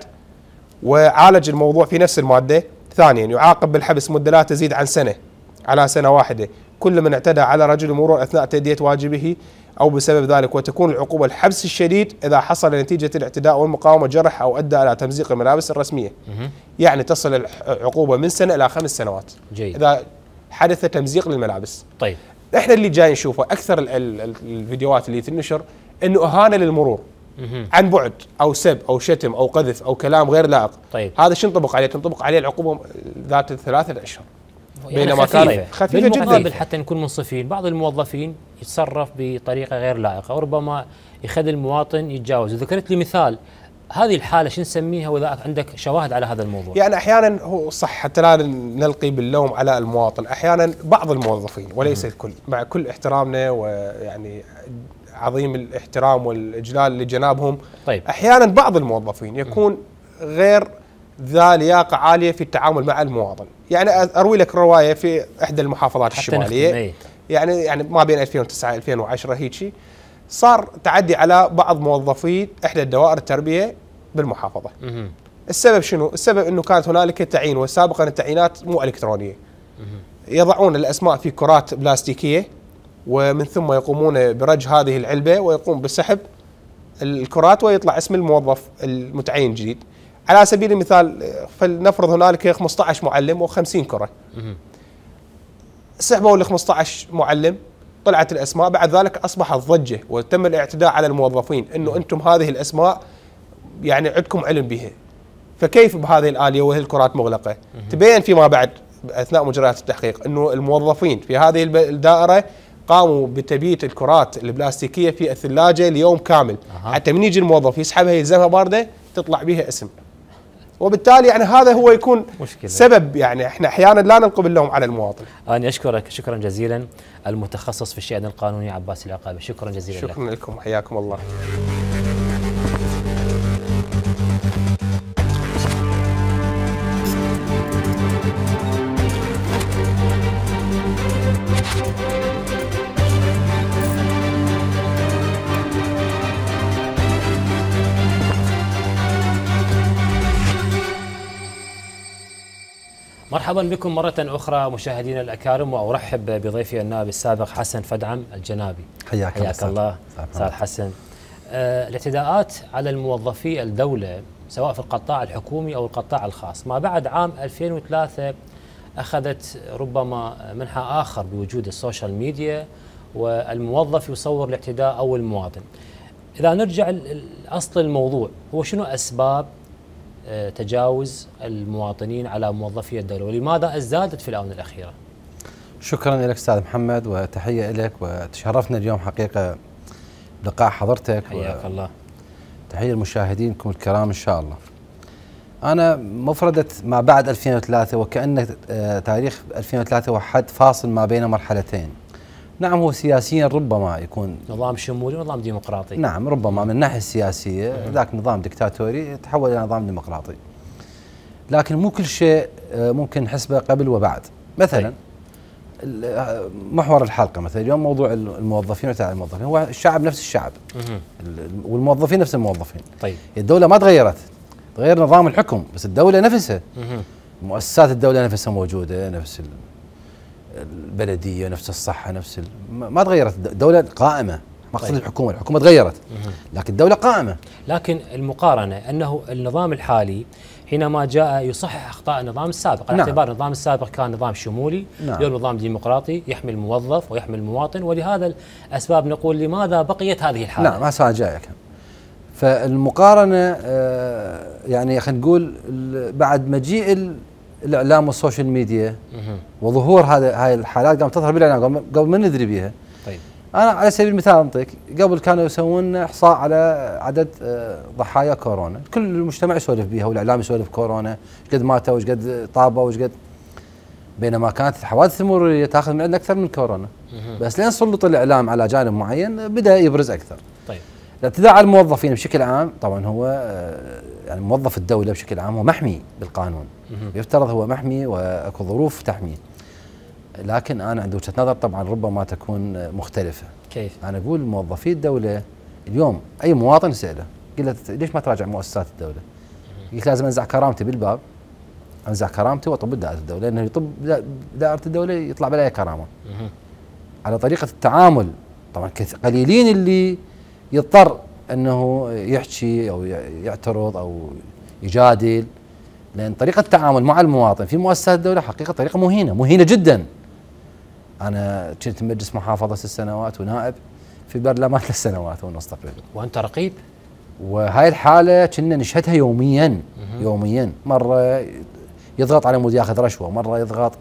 وعالج الموضوع في نفس الماده. ثانيا يعاقب بالحبس مده لا تزيد عن سنه على سنه واحده كل من اعتدى على رجل المرور اثناء تاديه واجبه او بسبب ذلك، وتكون العقوبه الحبس الشديد اذا حصل نتيجه الاعتداء والمقاومه جرح او ادى الى تمزيق الملابس الرسميه. مه. يعني تصل العقوبه من سنه الى خمس سنوات. جيد. اذا حدث تمزيق للملابس. طيب. احنا اللي جاي نشوفه اكثر ال ال الفيديوهات اللي تنشر انه اهانه للمرور مه. عن بعد او سب او شتم او قذف او كلام غير لائق. طيب. هذا شو ينطبق عليه؟ تنطبق عليه العقوبه ذات الثلاثه اشهر. يعني بينما كان خفيفه جدا. حتى نكون منصفين، بعض الموظفين يتصرف بطريقه غير لائقه وربما يخلي المواطن يتجاوز. وذكرت لي مثال، هذه الحاله شو نسميها واذا عندك شواهد على هذا الموضوع؟ يعني احيانا هو صح حتى لا نلقي باللوم على المواطن، احيانا بعض الموظفين وليس الكل، مع كل احترامنا ويعني عظيم الاحترام والاجلال لجنابهم. طيب. احيانا بعض الموظفين يكون غير ذا لياقه عاليه في التعامل مع المواطن. يعني اروي لك روايه في احدى المحافظات الشماليه، يعني يعني ما بين ألفين وتسعة ألفين وعشرة هيك صار تعدي على بعض موظفي احدى الدوائر التربيه بالمحافظه. مه. السبب شنو؟ السبب انه كانت هنالك تعيين، وسابقا التعيينات مو الكترونيه. مه. يضعون الاسماء في كرات بلاستيكيه ومن ثم يقومون برج هذه العلبه ويقوم بسحب الكرات ويطلع اسم الموظف المتعين الجديد. على سبيل المثال فلنفرض هنالك خمسة عشر معلم وخمسين كره. مه. سحبوا ال خمسة عشر معلم، طلعت الاسماء، بعد ذلك اصبحت ضجه وتم الاعتداء على الموظفين انه انتم هذه الاسماء يعني عندكم علم بها. فكيف بهذه الاليه وهي الكرات مغلقه؟ مه. تبين فيما بعد اثناء مجريات التحقيق انه الموظفين في هذه الدائره قاموا بتبييت الكرات البلاستيكيه في الثلاجه ليوم كامل. أه. حتى من يجي الموظف يسحبها يلزمها بارده تطلع بها اسم. وبالتالي يعني هذا هو يكون مشكلة. سبب يعني احنا احيانا لا نلقي باللوم على المواطن. انا اشكرك شكرا جزيلا المتخصص في الشأن القانوني عباس العقابي، شكرا جزيلا شكرا لك. شكرا لكم، حياكم الله. مرحبا بكم مرة أخرى مشاهدينا الأكارم، وأرحب بضيفي النائب السابق حسن فدعم الجنابي. حياك, حياك الله أستاذ حسن. آه الاعتداءات على الموظفي الدولة سواء في القطاع الحكومي أو القطاع الخاص ما بعد عام ألفين وثلاثة أخذت ربما منحى آخر بوجود السوشيال ميديا، والموظف يصور الاعتداء أو المواطن. إذا نرجع لأصل الموضوع، هو شنو أسباب تجاوز المواطنين على موظفي الدولة ولماذا ازدادت في الآونة الأخيرة؟ شكرا لك استاذ محمد، وتحيه لك، وتشرفنا اليوم حقيقه بلقاء حضرتك. حياك الله. تحيه للمشاهدينكم الكرام ان شاء الله. انا مفردة ما بعد ألفين وثلاثة وكأن تاريخ ألفين وثلاثة هو حد فاصل ما بين مرحلتين. نعم هو سياسيا ربما يكون نظام شمولي ونظام ديمقراطي. نعم ربما من الناحيه السياسيه ذاك نظام دكتاتوري تحول الى نظام ديمقراطي. لكن مو كل شيء ممكن نحسبه قبل وبعد. مثلا محور الحلقه مثلا اليوم موضوع الموظفين وتعب الموظفين، هو الشعب نفس الشعب والموظفين نفس الموظفين. طيب الدوله ما تغيرت، تغير نظام الحكم بس الدوله نفسها. مؤسسات الدوله نفسها موجوده، نفس البلديه، نفس الصحه، نفس ال... ما تغيرت. الدوله قائمه، مقصد طيب. الحكومه الحكومه تغيرت لكن الدوله قائمه. لكن المقارنه انه النظام الحالي حينما جاء يصحح اخطاء النظام السابق، على نعم. اعتبار النظام السابق كان نظام شمولي، نعم. اليوم نظام ديمقراطي يحمي الموظف ويحمي المواطن، ولهذا الاسباب نقول لماذا بقيت هذه الحاله؟ نعم هسه جايك. فالمقارنه آه يعني خلينا نقول بعد مجيء الاعلام والسوشيال ميديا وظهور هذا هاي الحالات قامت تظهر بالاعلام قبل ما ندري بها. طيب انا على سبيل المثال انطيك، قبل كانوا يسوون احصاء على عدد ضحايا كورونا، كل المجتمع يسولف بها والاعلام يسولف كورونا، ايش قد ماتوا وايش قد طابوا وايش قد، بينما كانت الحوادث المروريه تاخذ من عندنا اكثر من كورونا. بس لين سلط الاعلام على جانب معين بدا يبرز اكثر. طيب الاعتداء على الموظفين بشكل عام طبعا هو يعني موظف الدوله بشكل عام هو محمي بالقانون، يفترض هو محمي واكو ظروف تحميه. لكن انا عندي وجهه نظر طبعا ربما تكون مختلفه. كيف؟ انا اقول موظفي الدوله اليوم اي مواطن ساله قلت ليش ما تراجع مؤسسات الدوله؟ قلت لازم انزع كرامتي بالباب، انزع كرامتي واطب دائره الدوله، لانه يطب دائره الدوله يطلع بلا كرامه. على طريقه التعامل طبعا قليلين اللي يضطر انه يحكي او يعترض او يجادل، لان طريقه التعامل مع المواطن في مؤسسات الدوله حقيقه طريقه مهينه، مهينه جدا. انا كنت مجلس محافظه ست سنوات ونائب في برلمان ثلاث سنوات ونص تقريبا. وانت رقيب؟ وهاي الحاله كنا نشهدها يوميا مه. يوميا، مره يضغط على مود ياخذ رشوه، مره يضغط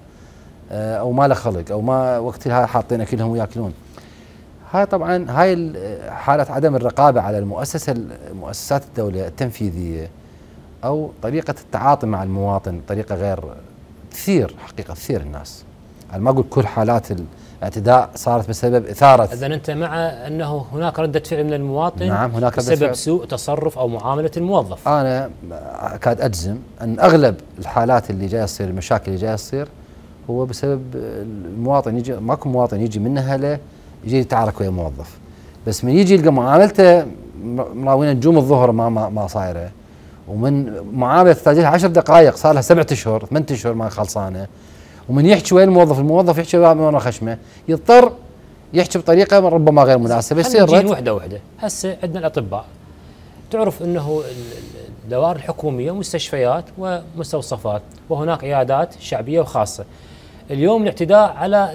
او ما له خلق او ما وقتها حاطين اكلهم وياكلون. هاي طبعا هاي حاله عدم الرقابه على المؤسسه مؤسسات الدوله التنفيذيه او طريقه التعاطي مع المواطن بطريقه غير تثير حقيقه تثير الناس. انا ما اقول كل حالات الاعتداء صارت بسبب اثاره. اذا انت مع انه هناك رده فعل من المواطن نعم هناك رده بسبب سوء تصرف او معامله الموظف. انا اكاد اجزم ان اغلب الحالات اللي جايه تصير، المشاكل اللي جايه تصير هو بسبب المواطن. يجي ماكو مواطن يجي من اهله يجي يتعارك ويا موظف، بس من يجي يلقى معاملته مراوينا نجوم الظهر ما ما, ما صايره، ومن معامله تحتاج لها عشر دقائق صار لها سبعة اشهر ثمان اشهر ما خلصانه، ومن يحكي وين الموظف، الموظف يحكي من خشمه، يضطر يحكي بطريقه ربما غير مناسبه. يصير رد وحده وحده. هسه عندنا الاطباء، تعرف انه الدوائر الحكوميه مستشفيات ومستوصفات، وهناك عيادات شعبيه وخاصه. اليوم الاعتداء على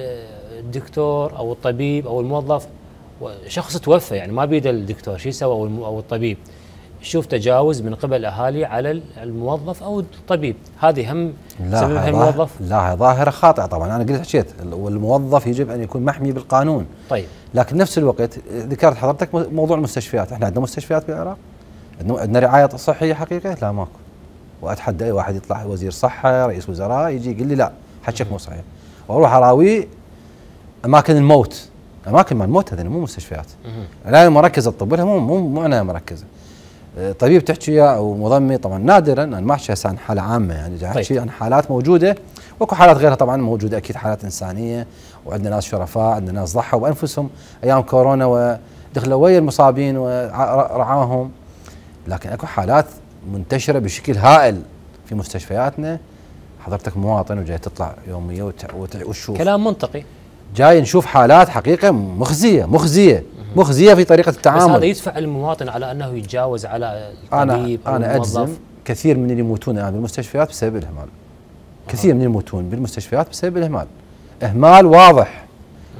الدكتور او الطبيب او الموظف، شخص توفى يعني ما بيده الدكتور شو يسوي او الطبيب، شوف تجاوز من قبل اهالي على الموظف او الطبيب، هذه هم سببها الموظف. لا ظاهره خاطئه طبعا، انا قلت حكيت والموظف يجب ان يكون محمي بالقانون. طيب لكن نفس الوقت ذكرت حضرتك موضوع المستشفيات، احنا عندنا مستشفيات بالعراق؟ عندنا رعايه صحيه حقيقه؟ لا ماكو. واتحدى اي واحد يطلع وزير صحه رئيس وزراء يجي يقول لي لا حكيك مو صحيح، واروح اراوي اماكن الموت، اماكن ما الموت هذه مو مستشفيات. عنايه مركزه الطب لها مو مو مو عنايه مركزه. طبيب تحكي اياه او مضمي طبعا نادرا، انا ما احكي هسه عن حاله عامه يعني جاي احكي طيب. عن حالات موجوده، واكو حالات غيرها طبعا موجوده اكيد، حالات انسانيه، وعندنا ناس شرفاء، عندنا ناس ضحوا بانفسهم ايام كورونا ودخلوا ويا المصابين ورعاهم، لكن اكو حالات منتشره بشكل هائل في مستشفياتنا. حضرتك مواطن وجاي تطلع يوميه وتشوف كلام منطقي، جاي نشوف حالات حقيقه مخزيه مخزيه مخزيه في طريقه التعامل. بس هذا يدفع المواطن على انه يتجاوز على الطبيب انا او انا الموظف. اجزم كثير من اللي يموتون الان بالمستشفيات بسبب الاهمال. كثير من اللي يموتون بالمستشفيات بسبب الاهمال، اهمال واضح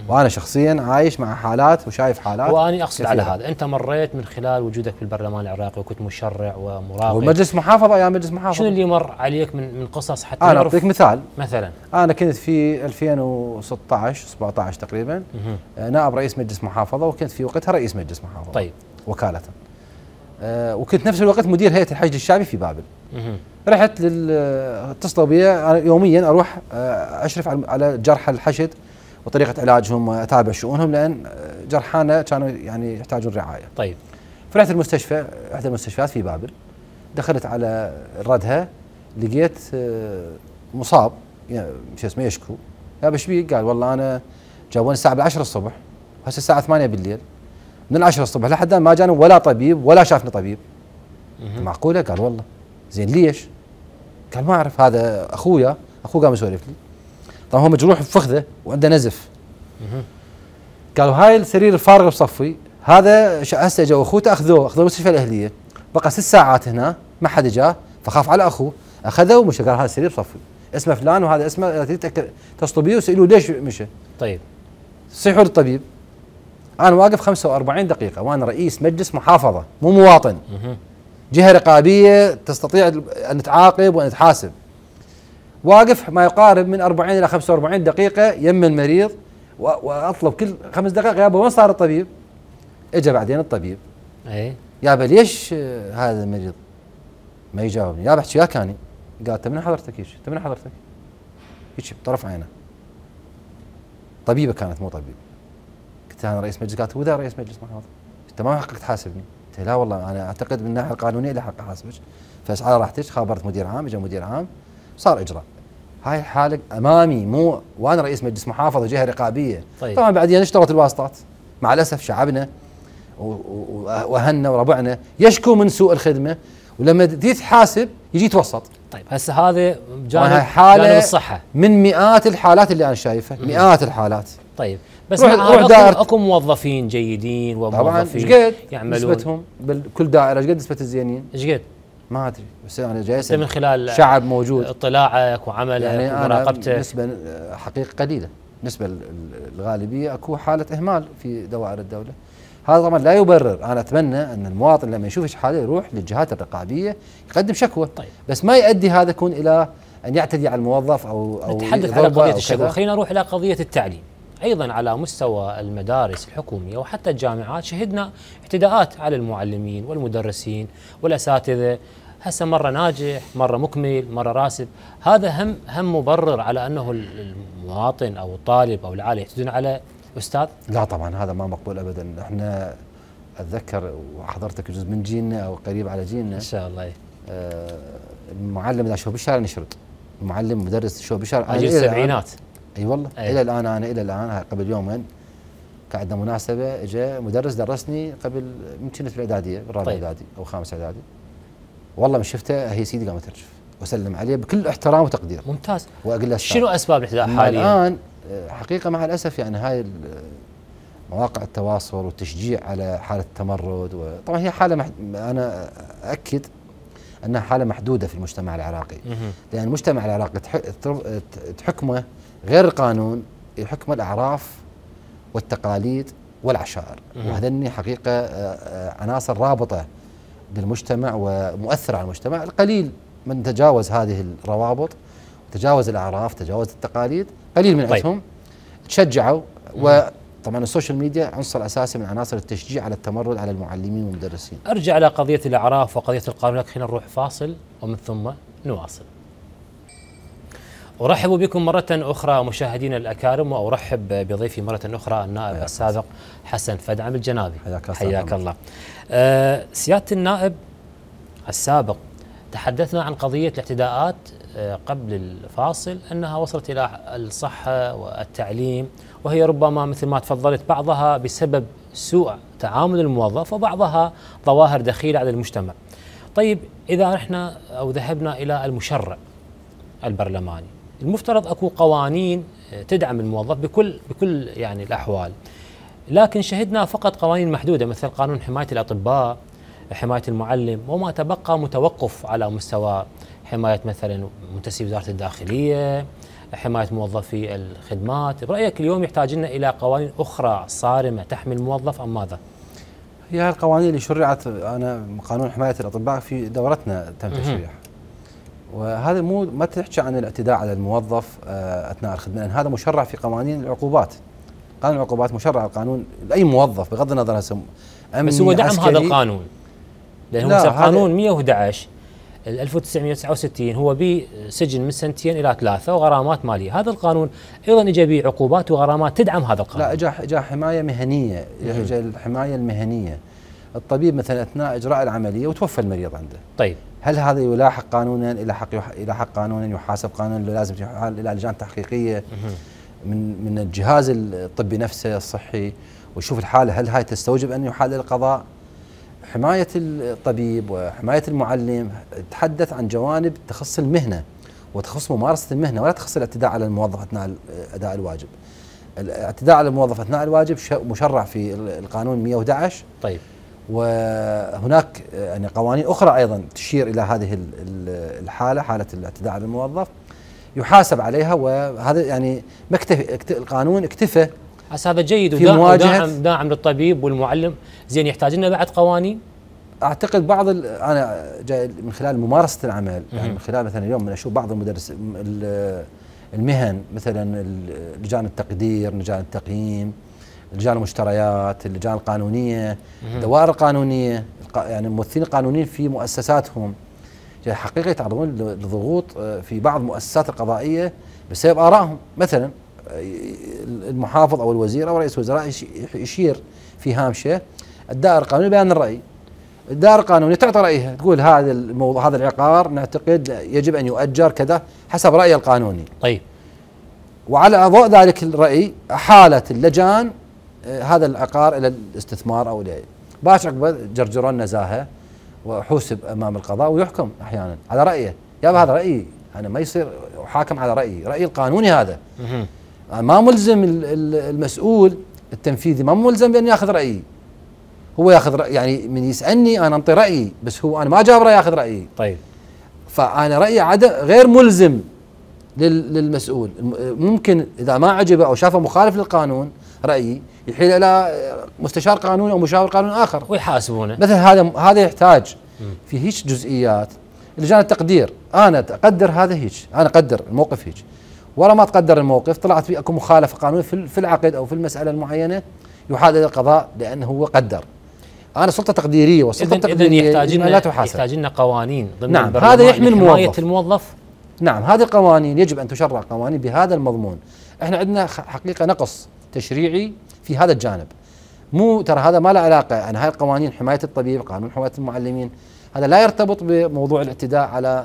وانا شخصيا عايش مع حالات وشايف حالات. واني اقصد كثيرة. على هذا، انت مريت من خلال وجودك في البرلمان العراقي وكنت مشرع ومراقب، ومجلس محافظه يا مجلس محافظه. شنو اللي مر عليك من من قصص حتى انا نعرف؟ اعطيك مثال. مثلا انا كنت في ألفين وستة عشر سبعة عشر تقريبا مه. نائب رئيس مجلس محافظه، وكنت في وقتها رئيس مجلس محافظه. طيب. وكاله. أه وكنت نفس الوقت مدير هيئه الحشد الشعبي في بابل. مه. رحت لل اتصلوا بي يوميا اروح اشرف على جرحى الحشد وطريقه علاجهم واتابع شؤونهم، لان جرحانا كانوا يعني يحتاجون رعايه. طيب. فرحت المستشفى، احدى المستشفيات في بابل، دخلت على ردها لقيت مصاب يعني شو اسمه يشكو. يا بش بيك؟ قال والله انا جابوني الساعه بالعشرة الصبح، هسه الساعه ثمانية بالليل، من العشرة الصبح لحد ما جاني ولا طبيب ولا شافني طبيب. مه. معقوله؟ قال والله. زين ليش؟ قال ما اعرف، هذا اخويا اخوه قام يسولف لي. طبعا هو مجروح بفخذه وعنده نزف. مه. قالوا هاي السرير الفارغ بصفي، هذا هسه اجوا اخوته اخذوه اخذوه المستشفى الاهليه، بقى ست ساعات هنا ما حد جاء، فخاف على اخوه، اخذه ومشى. قال هذا السرير بصفي، اسمه فلان وهذا اسمه، اتصلوا بيه وسالوه ليش مشى. طيب. صيحوا للطبيب. انا واقف خمسة وأربعين دقيقه وانا رئيس مجلس محافظه مو مواطن. مه. جهه رقابيه تستطيع ان تعاقب وان تحاسب. واقف ما يقارب من أربعين الى خمسة وأربعين دقيقه يم المريض، واطلب كل خمس دقائق يابا وين صار الطبيب؟ اجى بعدين الطبيب. اي يابا ليش هذا المريض؟ ما يجاوبني. يابا احكي وياك اني. قال انت من حضرتك هيك؟ انت من حضرتك؟ هيك بطرف عينه. طبيبه كانت مو طبيب. قلت انا رئيس مجلس. قالت وذا رئيس مجلس محافظه. انت ما حقك تحاسبني. قلت لا والله انا اعتقد من الناحيه القانونيه لي حق احاسبك. بس على راحتك. خابرت مدير عام، اجى مدير عام، صار اجراء. هاي الحاله امامي مو وانا رئيس مجلس محافظه جهه رقابيه. طيب. طبعا بعدين اشترت الواسطات. مع الاسف شعبنا واهلنا وربعنا يشكو من سوء الخدمه، ولما تجي تحاسب يجي يتوسط. طيب هسه هذا جانب هاي حاله جانب الصحه من مئات الحالات اللي انا شايفها، مئات الحالات. طيب بس روح مع روح اكو, دائرة. اكو موظفين جيدين طبعا وموظفين ايش قد يعملون نسبتهم بكل دائره؟ ايش قد نسبه الزينين؟ ايش قد؟ ما ادري، بس انا جاي انت من خلال شعب موجود اطلاعك وعملك يعني ومراقبتك نسبه حقيقه قليله، نسبه الغالبيه اكو حاله اهمال في دوائر الدوله. هذا طبعا لا يبرر، انا اتمنى ان المواطن لما يشوف حاله يروح للجهات الرقابيه يقدم شكوى. طيب. بس ما يؤدي هذا يكون الى ان يعتدي على الموظف او او نتحدث على قضيه الشكوى. خلينا نروح الى قضيه التعليم. ايضا على مستوى المدارس الحكوميه وحتى الجامعات شهدنا اعتداءات على المعلمين والمدرسين والاساتذه، هسه مره ناجح، مره مكمل، مره راسب. هذا هم هم مبرر على انه المواطن او الطالب او العالم يعتدون على استاذ؟ لا طبعا هذا ما مقبول ابدا. احنا اتذكر وحضرتك جزء من جيلنا او قريب على جيلنا ان شاء الله. آه المعلم اذا شو بالشارع نشرد، المعلم مدرس شو بالشارع. اجل السبعينات. اي أيوة والله. أيه. الى الان انا الى الان قبل يومين كان عندنا مناسبه، اجى مدرس درسني قبل يمكن في الاعداديه بالرابع طيب. اعدادي او خامس اعدادي، والله من شفته هي سيدي قامت ترجف واسلم عليه بكل احترام وتقدير. ممتاز. واقول له شنو اسباب الاعتداء حاليا؟ الان حقيقه مع الاسف يعني هاي مواقع التواصل والتشجيع على حاله التمرد، وطبعا هي حاله مح... انا اكد انها حاله محدوده في المجتمع العراقي. لان المجتمع العراقي تحكمه غير القانون، يحكمه الاعراف والتقاليد والعشائر، وهذني حقيقه عناصر رابطه بالمجتمع ومؤثره على المجتمع. القليل من تجاوز هذه الروابط، تجاوز الاعراف، تجاوز التقاليد، قليل من عندهم طيب. تشجعوا. وطبعا السوشيال ميديا عنصر اساسي من عناصر التشجيع على التمرد على المعلمين والمدرسين. ارجع على قضيه الاعراف وقضيه القانون، خلينا نروح فاصل ومن ثم نواصل. ارحب بكم مره اخرى مشاهدينا الاكارم، وارحب بضيفي مره اخرى النائب السابق حسن فدعم الجنابي. حياك, حياك الله. أه سياده النائب السابق، تحدثنا عن قضيه الاعتداءات أه قبل الفاصل، انها وصلت الى الصحه والتعليم، وهي ربما مثل ما تفضلت بعضها بسبب سوء تعامل الموظف وبعضها ظواهر دخيله على المجتمع. طيب اذا رحنا او ذهبنا الى المشرع البرلماني، المفترض اكو قوانين تدعم الموظف بكل بكل يعني الاحوال، لكن شهدنا فقط قوانين محدوده مثل قانون حمايه الاطباء، حمايه المعلم، وما تبقى متوقف على مستوى حمايه مثلا منتسبي وزاره الداخليه، حماية موظفي الخدمات. برأيك اليوم يحتاج لنا إلى قوانين أخرى صارمة تحمي الموظف أم ماذا؟ هي القوانين اللي شرعت، أنا قانون حماية الأطباء في دورتنا تم تشريعه، وهذا مو ما تحكي عن الاعتداء على الموظف أثناء الخدمة، لأن هذا مشرع في قوانين العقوبات. قانون العقوبات مشرع القانون لأي موظف بغض النظر اسم أمني بس هو دعم عسكري. هذا القانون، لأن هو قانون مئة وأحد عشر ألف وتسعمئة وتسعة وستين هو بسجن من سنتين إلى ثلاثة وغرامات مالية. هذا القانون أيضا إجا به عقوبات وغرامات تدعم هذا القانون. لا، إجا إجا حماية مهنية، إجا الحماية المهنية. الطبيب مثلا أثناء إجراء العملية وتوفى المريض عنده. طيب هل هذا يلاحق قانونا إلى حق إلى حق قانونا يحاسب قانونا، لازم يحال إلى لجان تحقيقية من من الجهاز الطبي نفسه الصحي ويشوف الحالة هل هاي تستوجب أن يحال إلى القضاء. حماية الطبيب وحماية المعلم تحدث عن جوانب تخص المهنة وتخص ممارسة المهنة، ولا تخص الاعتداء على الموظف أثناء أداء الواجب. الاعتداء على الموظف أثناء الواجب مشرع في القانون مئة وأحد عشر. طيب، وهناك يعني قوانين أخرى أيضا تشير إلى هذه الحالة، حالة الاعتداء على الموظف يحاسب عليها. وهذا يعني ما اكتفى القانون، اكتفى هسه هذا جيد وداعم داعم للطبيب والمعلم. زين، يحتاج لنا بعد قوانين؟ اعتقد بعض انا جاي من خلال ممارسه العمل، يعني من خلال مثلا اليوم من اشوف بعض المدرس المهن مثلا لجان التقدير، لجان التقييم، لجان المشتريات، اللجان القانونيه، الدوائر القانونيه، يعني الممثلين القانونيين في مؤسساتهم حقيقه يتعرضون لضغوط في بعض المؤسسات القضائيه بسبب ارائهم. مثلا المحافظ او الوزير او رئيس وزراء يشير في هامشه الدائره القانونيه بيان الراي، الدائره القانونيه تعطي رايها، تقول هذا الموضوع، هذا العقار نعتقد يجب ان يؤجر كذا حسب رايي القانوني. طيب، وعلى ضوء ذلك الراي احالت اللجان هذا العقار الى الاستثمار او الى باش عقبه جرجرون نزاهه وحوسب امام القضاء ويحكم احيانا على رايه. يابا هذا رايي انا، ما يصير احاكم على رايي، رايي القانوني هذا. ما ملزم المسؤول التنفيذي، ما ملزم بأن ياخذ رأيي، هو ياخذ رأي، يعني من يسألني أنا أنطي رأيي، بس هو أنا ما جابره ياخذ رأيي. طيب، فأنا رأيي عدم غير ملزم للمسؤول. ممكن إذا ما عجبه أو شافه مخالف للقانون رأيي يحيل إلى مستشار قانوني أو مشاور قانوني آخر ويحاسبونه. مثلا هذا هذا يحتاج في هيك جزئيات لجان التقدير. أنا أقدر هذا هيك، أنا أقدر الموقف هيك، ورا ما تقدر الموقف طلعت في اكو مخالفه قانونيه في العقد او في المساله المعينه يحال الى القضاء لانه هو قدر. انا سلطه تقديريه والسلطه التقديريه يحتاج لنا لا تحاسب. يحتاج لنا قوانين ضمن نعم، هذا يحمي الموظف. الموظف. نعم، هذه القوانين يجب ان تشرع قوانين بهذا المضمون. احنا عندنا حقيقه نقص تشريعي في هذا الجانب. مو ترى هذا ما له علاقه، انا هاي القوانين حمايه الطبيب، قانون حمايه المعلمين، هذا لا يرتبط بموضوع الاعتداء على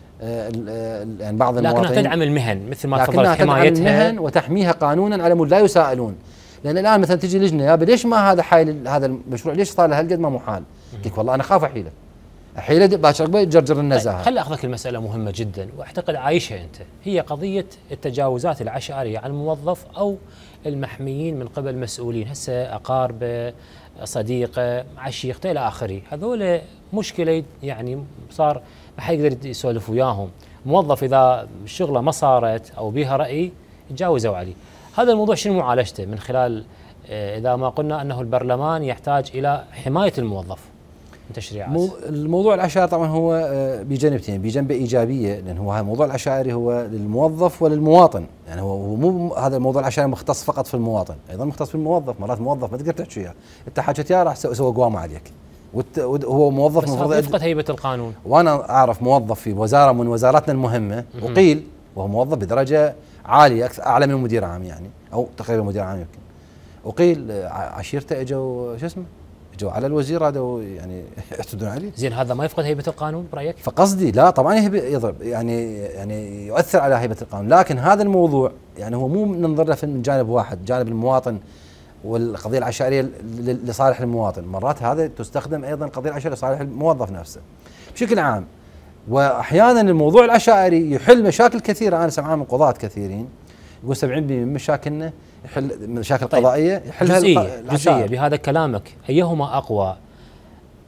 يعني بعض المواطنين، لكنها تدعم المهن مثل ما تفضلت، حمايتها حمايتها المهن وتحميها قانونا على مود لا يساءلون. لان الان مثلا تجي لجنه، يا ليش ما هذا حايل هذا المشروع، ليش صار له هالقد ما محال؟ لك والله انا اخاف احيله، احيله باكر عقبه يجرجر النزاهه. خلي اخذك المساله مهمه جدا واعتقد عايشها انت، هي قضيه التجاوزات العشائريه على الموظف او المحميين من قبل مسؤولين، هسه اقاربه، صديقه، عشيقته الى اخره، هذول مشكله يعني صار ما حد يقدر يسولف وياهم. موظف اذا شغله ما صارت او بها راي يتجاوزوا عليه. هذا الموضوع شنو معالجته من خلال اذا ما قلنا انه البرلمان يحتاج الى حمايه الموظف من تشريعات؟ مو الموضوع العشائري طبعا هو بجانبتين، بجنبه ايجابيه لان هو الموضوع العشائري هو للموظف وللمواطن، يعني هو مو هذا الموضوع العشائري مختص فقط في المواطن، ايضا مختص في الموظف. مرات موظف ما تقدر تحكي وياه، انت حكيت يا راح اسوي قوامه عليك، وهو موظف المفروض يفقد هيبه القانون. وانا اعرف موظف في وزاره من وزاراتنا المهمه وقيل وهو موظف بدرجه عاليه اكثر اعلى من المدير العام يعني او تقريبا مدير عام يمكن، وقيل عشيرته اجوا شو اسمه اجوا على الوزير هذا يعني يحسدون عليه. زين، هذا ما يفقد هيبه القانون برايك؟ فقصدي لا طبعا يضرب يعني يعني يؤثر على هيبه القانون، لكن هذا الموضوع يعني هو مو ننظر له من جانب واحد، جانب المواطن والقضيه العشائريه لصالح المواطن، مرات هذا تستخدم ايضا القضيه العشائريه لصالح الموظف نفسه بشكل عام. واحيانا الموضوع العشائري يحل مشاكل كثيره، انا سمعان من قضاة كثيرين يقول سبعين بالمئة من مشاكلنا يحل مشاكل طيب. قضائيه يحلها جزئيه جزئيه بهذا كلامك، ايهما اقوى؟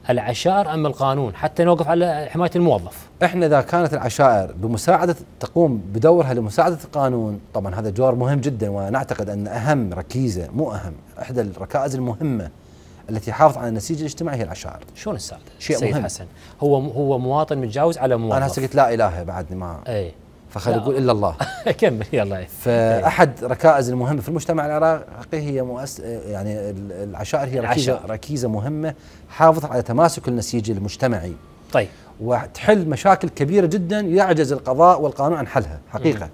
العشائر ام القانون حتى نوقف على حمايه الموظف؟ احنا اذا كانت العشائر بمساعده تقوم بدورها لمساعده القانون، طبعا هذا دور مهم جدا، ونعتقد ان اهم ركيزه مو اهم احدى الركائز المهمه التي حافظ على النسيج الاجتماعي هي العشائر. شلون السادة؟ شيء سيد مهم. حسن هو هو مواطن متجاوز على موظف. انا هسه قلت لا اله بعدني ما اي فخلي اقول الا الله. كمل يلا. فاحد ركائز المهمه في المجتمع العراقي هي مؤس... يعني العشائر هي ركيزه العشائر. ركيزه مهمه حافظت على تماسك النسيج المجتمعي. طيب. وتحل مشاكل كبيره جدا يعجز القضاء والقانون عن حلها حقيقه.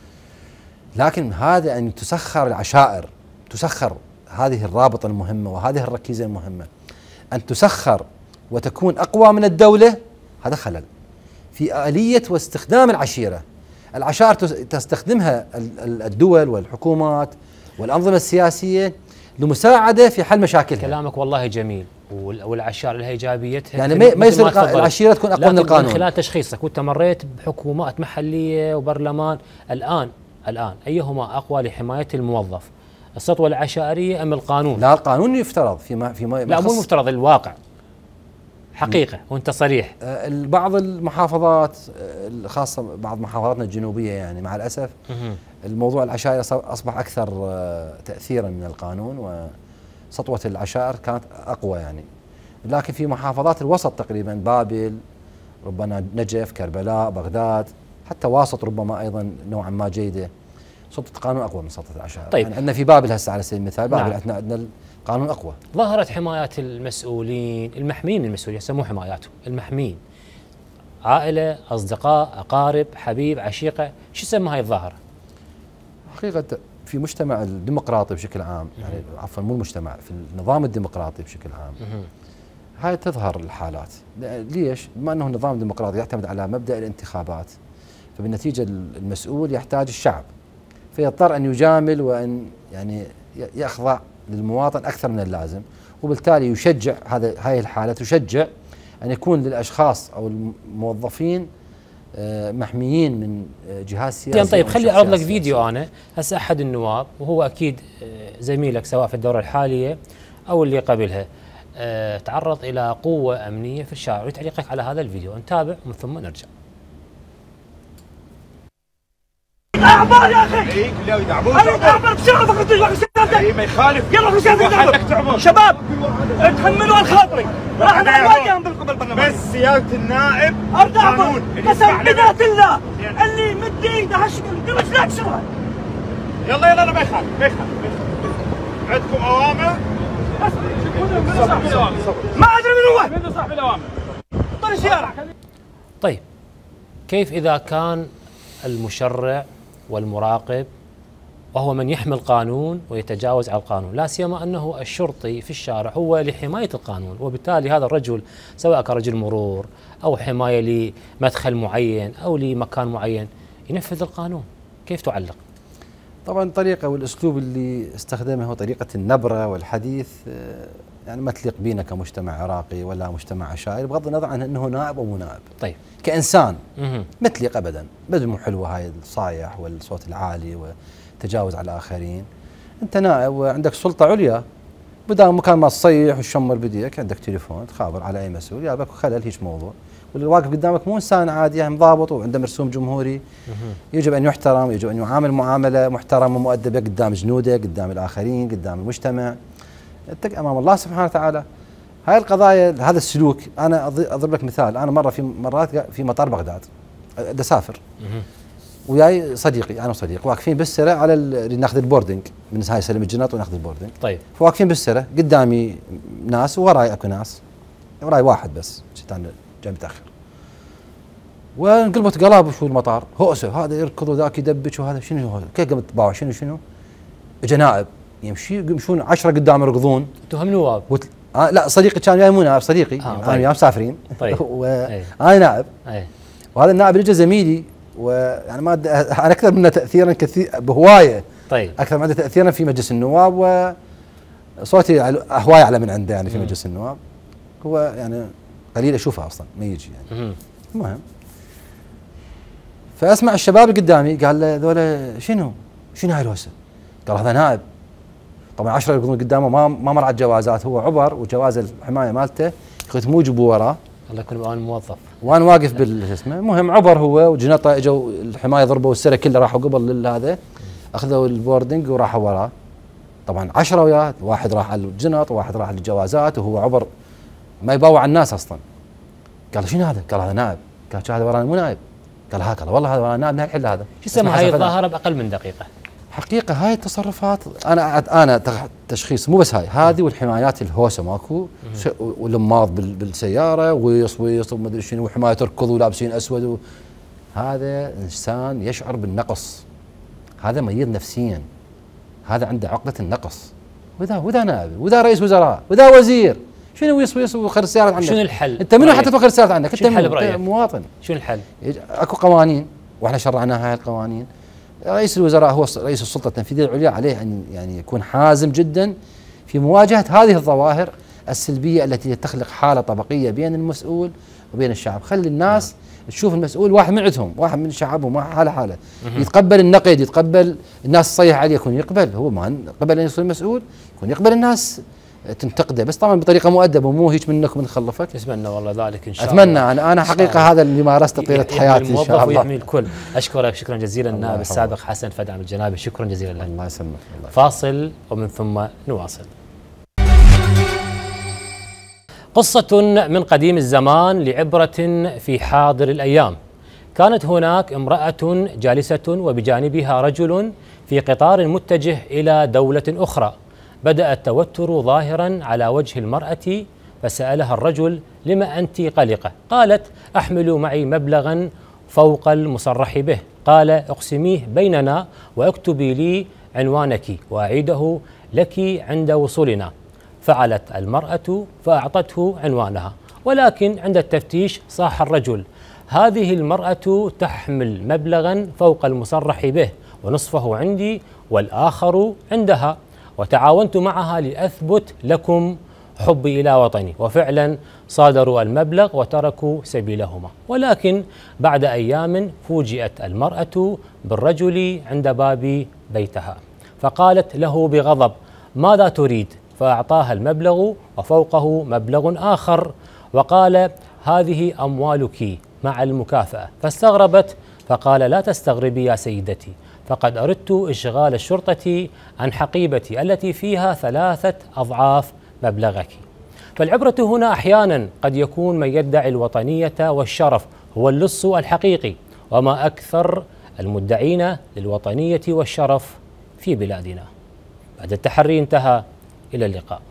لكن هذا ان تسخر العشائر، تسخر هذه الرابطه المهمه وهذه الركيزه المهمه ان تسخر وتكون اقوى من الدوله، هذا خلل في آلية واستخدام العشيرة. العشائر تستخدمها الدول والحكومات والأنظمة السياسية لمساعدة في حل مشاكلها. كلامك والله جميل، والعشائر لها إيجابيتها، يعني ما, ما يصير العشيرة تكون أقوى من القانون. من خلال تشخيصك وأنت مريت بحكومات محلية وبرلمان، الآن الآن أيهما أقوى لحماية الموظف؟ السطوة العشائرية أم القانون؟ لا، القانون يفترض فيما فيما لا مو المفترض، الواقع حقيقة وانت صريح. بعض المحافظات الخاصة بعض محافظاتنا الجنوبية يعني مع الأسف الموضوع العشائر أصبح أكثر تأثيرا من القانون، وسطوة العشائر كانت أقوى يعني. لكن في محافظات الوسط تقريبا بابل، ربما نجف، كربلاء، بغداد، حتى واسط ربما أيضا نوعا ما جيدة، سلطة القانون أقوى من سلطة العشائر. طيب. يعني عندنا في بابل هسه على سبيل المثال، بابل نعم. عندنا قانون اقوى. ظاهرة حماية المسؤولين المحمين من المسؤولية، يسموه حماياتهم المحمين، عائلة، أصدقاء، أقارب، حبيب، عشيقة، شو يسمى هاي الظاهرة؟ حقيقة في مجتمع الديمقراطي بشكل عام، يعني عفوا مو المجتمع، في النظام الديمقراطي بشكل عام هاي تظهر الحالات. ليش؟ بما أنه النظام الديمقراطي يعتمد على مبدأ الانتخابات، فبالنتيجة المسؤول يحتاج الشعب، فيضطر أن يجامل وأن يعني يخضع للمواطن أكثر من اللازم، وبالتالي يشجع هذا هاي الحالة تشجع أن يكون للأشخاص أو الموظفين محميين من جهاز سياسي. طيب خلي أعرض لك فيديو أنا هسه أحد النواب، وهو أكيد زميلك سواء في الدورة الحالية أو اللي قبلها، تعرض إلى قوة أمنية في الشارع، وتعليقك على هذا الفيديو نتابع ومن ثم نرجع. اعبار يا اخي! اي كلهم يدعمون. انا اعبر بسرعه فقط اي ما يخالف. يلا خلينا شباب تحملوا الخاطري، راح نواجههم بالبرلمان. بس سياده النائب ارد اعبر قسم بذات الله اللي مد ايده هالشكل قبل لا تكسرها. يلا يلا ما يخالف ما يخالف عندكم اوامر. ما ادري من هو. من صاحب الاوامر؟ طيب السياره. طيب كيف اذا كان المشرع والمراقب وهو من يحمي القانون ويتجاوز على القانون، لا سيما انه الشرطي في الشارع هو لحمايه القانون، وبالتالي هذا الرجل سواء كرجل مرور او حمايه لمدخل معين او لمكان معين ينفذ القانون، كيف تعلق؟ طبعا الطريقه والاسلوب اللي استخدمه هو طريقه النبره والحديث، يعني ما تليق بينا كمجتمع عراقي ولا مجتمع عشائري، بغض النظر عن انه نائب او مو نائب. طيب كانسان ما تليق ابدا، بدل مو حلوه هاي الصايح والصوت العالي والتجاوز على الاخرين. انت نائب وعندك سلطه عليا، بدل مكان ما تصيح وتشمر بديك عندك تليفون تخابر على اي مسؤول، يا بك خلل هيك موضوع، واللي واقف قدامك مو انسان عادي، يعني ضابط وعنده مرسوم جمهوري، يجب ان يحترم، يجب ان يعامل معامله محترمه ومؤدبه قدام جنوده، قدام الاخرين، قدام المجتمع، انت امام الله سبحانه وتعالى. هاي القضايا هذا السلوك، انا اضرب لك مثال، انا مره في مرات في مطار بغداد بدي اسافر وياي صديقي، انا وصديق واقفين بالسره على اللي ناخذ البوردنج من هاي سلم الجنات وناخذ البوردنج. طيب فواقفين بالسره، قدامي ناس ووراي اكو ناس، وراي واحد بس كنت جاي متاخر، وانقلبت قلاب شو المطار هوسه، هذا يركض وذاك يدبش وهذا شنو هذا، كيف قمت باوع شنو شنو اجى نائب يمشي يمشون عشرة قدام يركضون. انتم هم نواب؟ وت... آه لا صديقي كان وياي مو نائب، صديقي آه انا طيب. وياه مسافرين. طيب وانا نائب أي. وهذا النائب اللي اجى زميلي، ويعني ما انا اكثر منه تاثيرا كثير بهوايه. طيب اكثر منه تاثيرا في مجلس النواب، وصوتي هوايه اعلى من عنده يعني في مجلس النواب، هو يعني قليل اشوفه اصلا ما يجي يعني. المهم فاسمع الشباب قدامي قال له ذولا شنو؟ شنو هاي الهوسه؟ قال هذا نائب. طبعا عشرة يركضون قدامه، ما ما مر على الجوازات، هو عبر وجواز الحمايه مالته كنت مو جبوا وراه الله يكون بعون الموظف. وانا واقف بال شو اسمه، المهم عبر هو وجنطه اجوا الحمايه ضربوا السره كله راحوا قبل هذا، اخذوا البوردنج وراحوا وراه. طبعا عشرة وياه، واحد راح على الجنط وواحد راح للجوازات وهو عبر ما يباوع الناس اصلا. قال شنو هذا؟ قال هذا نائب. قال شو هذا ورانا مو نائب؟ قال ها قال والله هذا ورانا نائب نهي الحل هذا. شو اسمه هاي الظاهره باقل من دقيقه. حقيقه هاي التصرفات انا انا تشخيص مو بس هاي، هذه والحمايات الهوسه ماكو واللماض بالسياره ويص ويص وما ادري شنو وحمايه ركض ولابسين اسود و... هذا انسان يشعر بالنقص، هذا مريض نفسيا، هذا عنده عقده النقص. وذا وذا نائب وذا رئيس وزراء وذا وزير، شنو يص ويص وخر السياره عنك؟ شنو الحل؟ انت منو حتى توخر السياره عنك؟ انت الحل برأيك؟ مواطن. شنو الحل؟ اكو قوانين واحنا شرعناها هاي القوانين. رئيس الوزراء هو رئيس السلطه التنفيذيه العليا، عليه ان يعني يكون حازم جدا في مواجهه هذه الظواهر السلبيه التي تخلق حاله طبقيه بين المسؤول وبين الشعب. خلي الناس تشوف المسؤول واحد من عندهم، واحد من شعبهم، واحد حاله حاله، يتقبل النقد، يتقبل الناس تصيح عليه يكون يقبل، هو ما قبل ان يصير مسؤول يكون يقبل الناس تنتقده، بس طبعا بطريقه مؤدبه ومو هيك منك ومن خلفك. اتمنى والله ذلك ان شاء الله. اتمنى انا انا حقيقه هذا اللي مارسته طيله حياتي ان شاء الله. ويحمي الكل. اشكرك شكرا جزيلا النائب السابق حسن فدعم الجنابي، شكرا جزيلا لك. الله يسلمك. فاصل ومن ثم نواصل. قصة من قديم الزمان لعبرة في حاضر الأيام. كانت هناك امرأة جالسة وبجانبها رجل في قطار متجه إلى دولة أخرى. بدأ التوتر ظاهرا على وجه المرأة، فسألها الرجل: لما أنت قلقة؟ قالت: أحمل معي مبلغا فوق المصرح به. قال: اقسميه بيننا واكتبي لي عنوانك وأعيده لك عند وصولنا. فعلت المرأة فأعطته عنوانها، ولكن عند التفتيش صاح الرجل: هذه المرأة تحمل مبلغا فوق المصرح به ونصفه عندي والآخر عندها، وتعاونت معها لأثبت لكم حبي إلى وطني. وفعلا صادروا المبلغ وتركوا سبيلهما، ولكن بعد أيام فوجئت المرأة بالرجل عند باب بيتها، فقالت له بغضب: ماذا تريد؟ فأعطاها المبلغ وفوقه مبلغ آخر، وقال: هذه أموالك مع المكافأة. فاستغربت فقال: لا تستغربي يا سيدتي، فقد أردت إشغال الشرطة عن حقيبتي التي فيها ثلاثة أضعاف مبلغك. فالعبرة هنا أحيانا قد يكون من يدعي الوطنية والشرف هو اللص الحقيقي، وما أكثر المدعين للوطنية والشرف في بلادنا. بعد التحري انتهى، إلى اللقاء.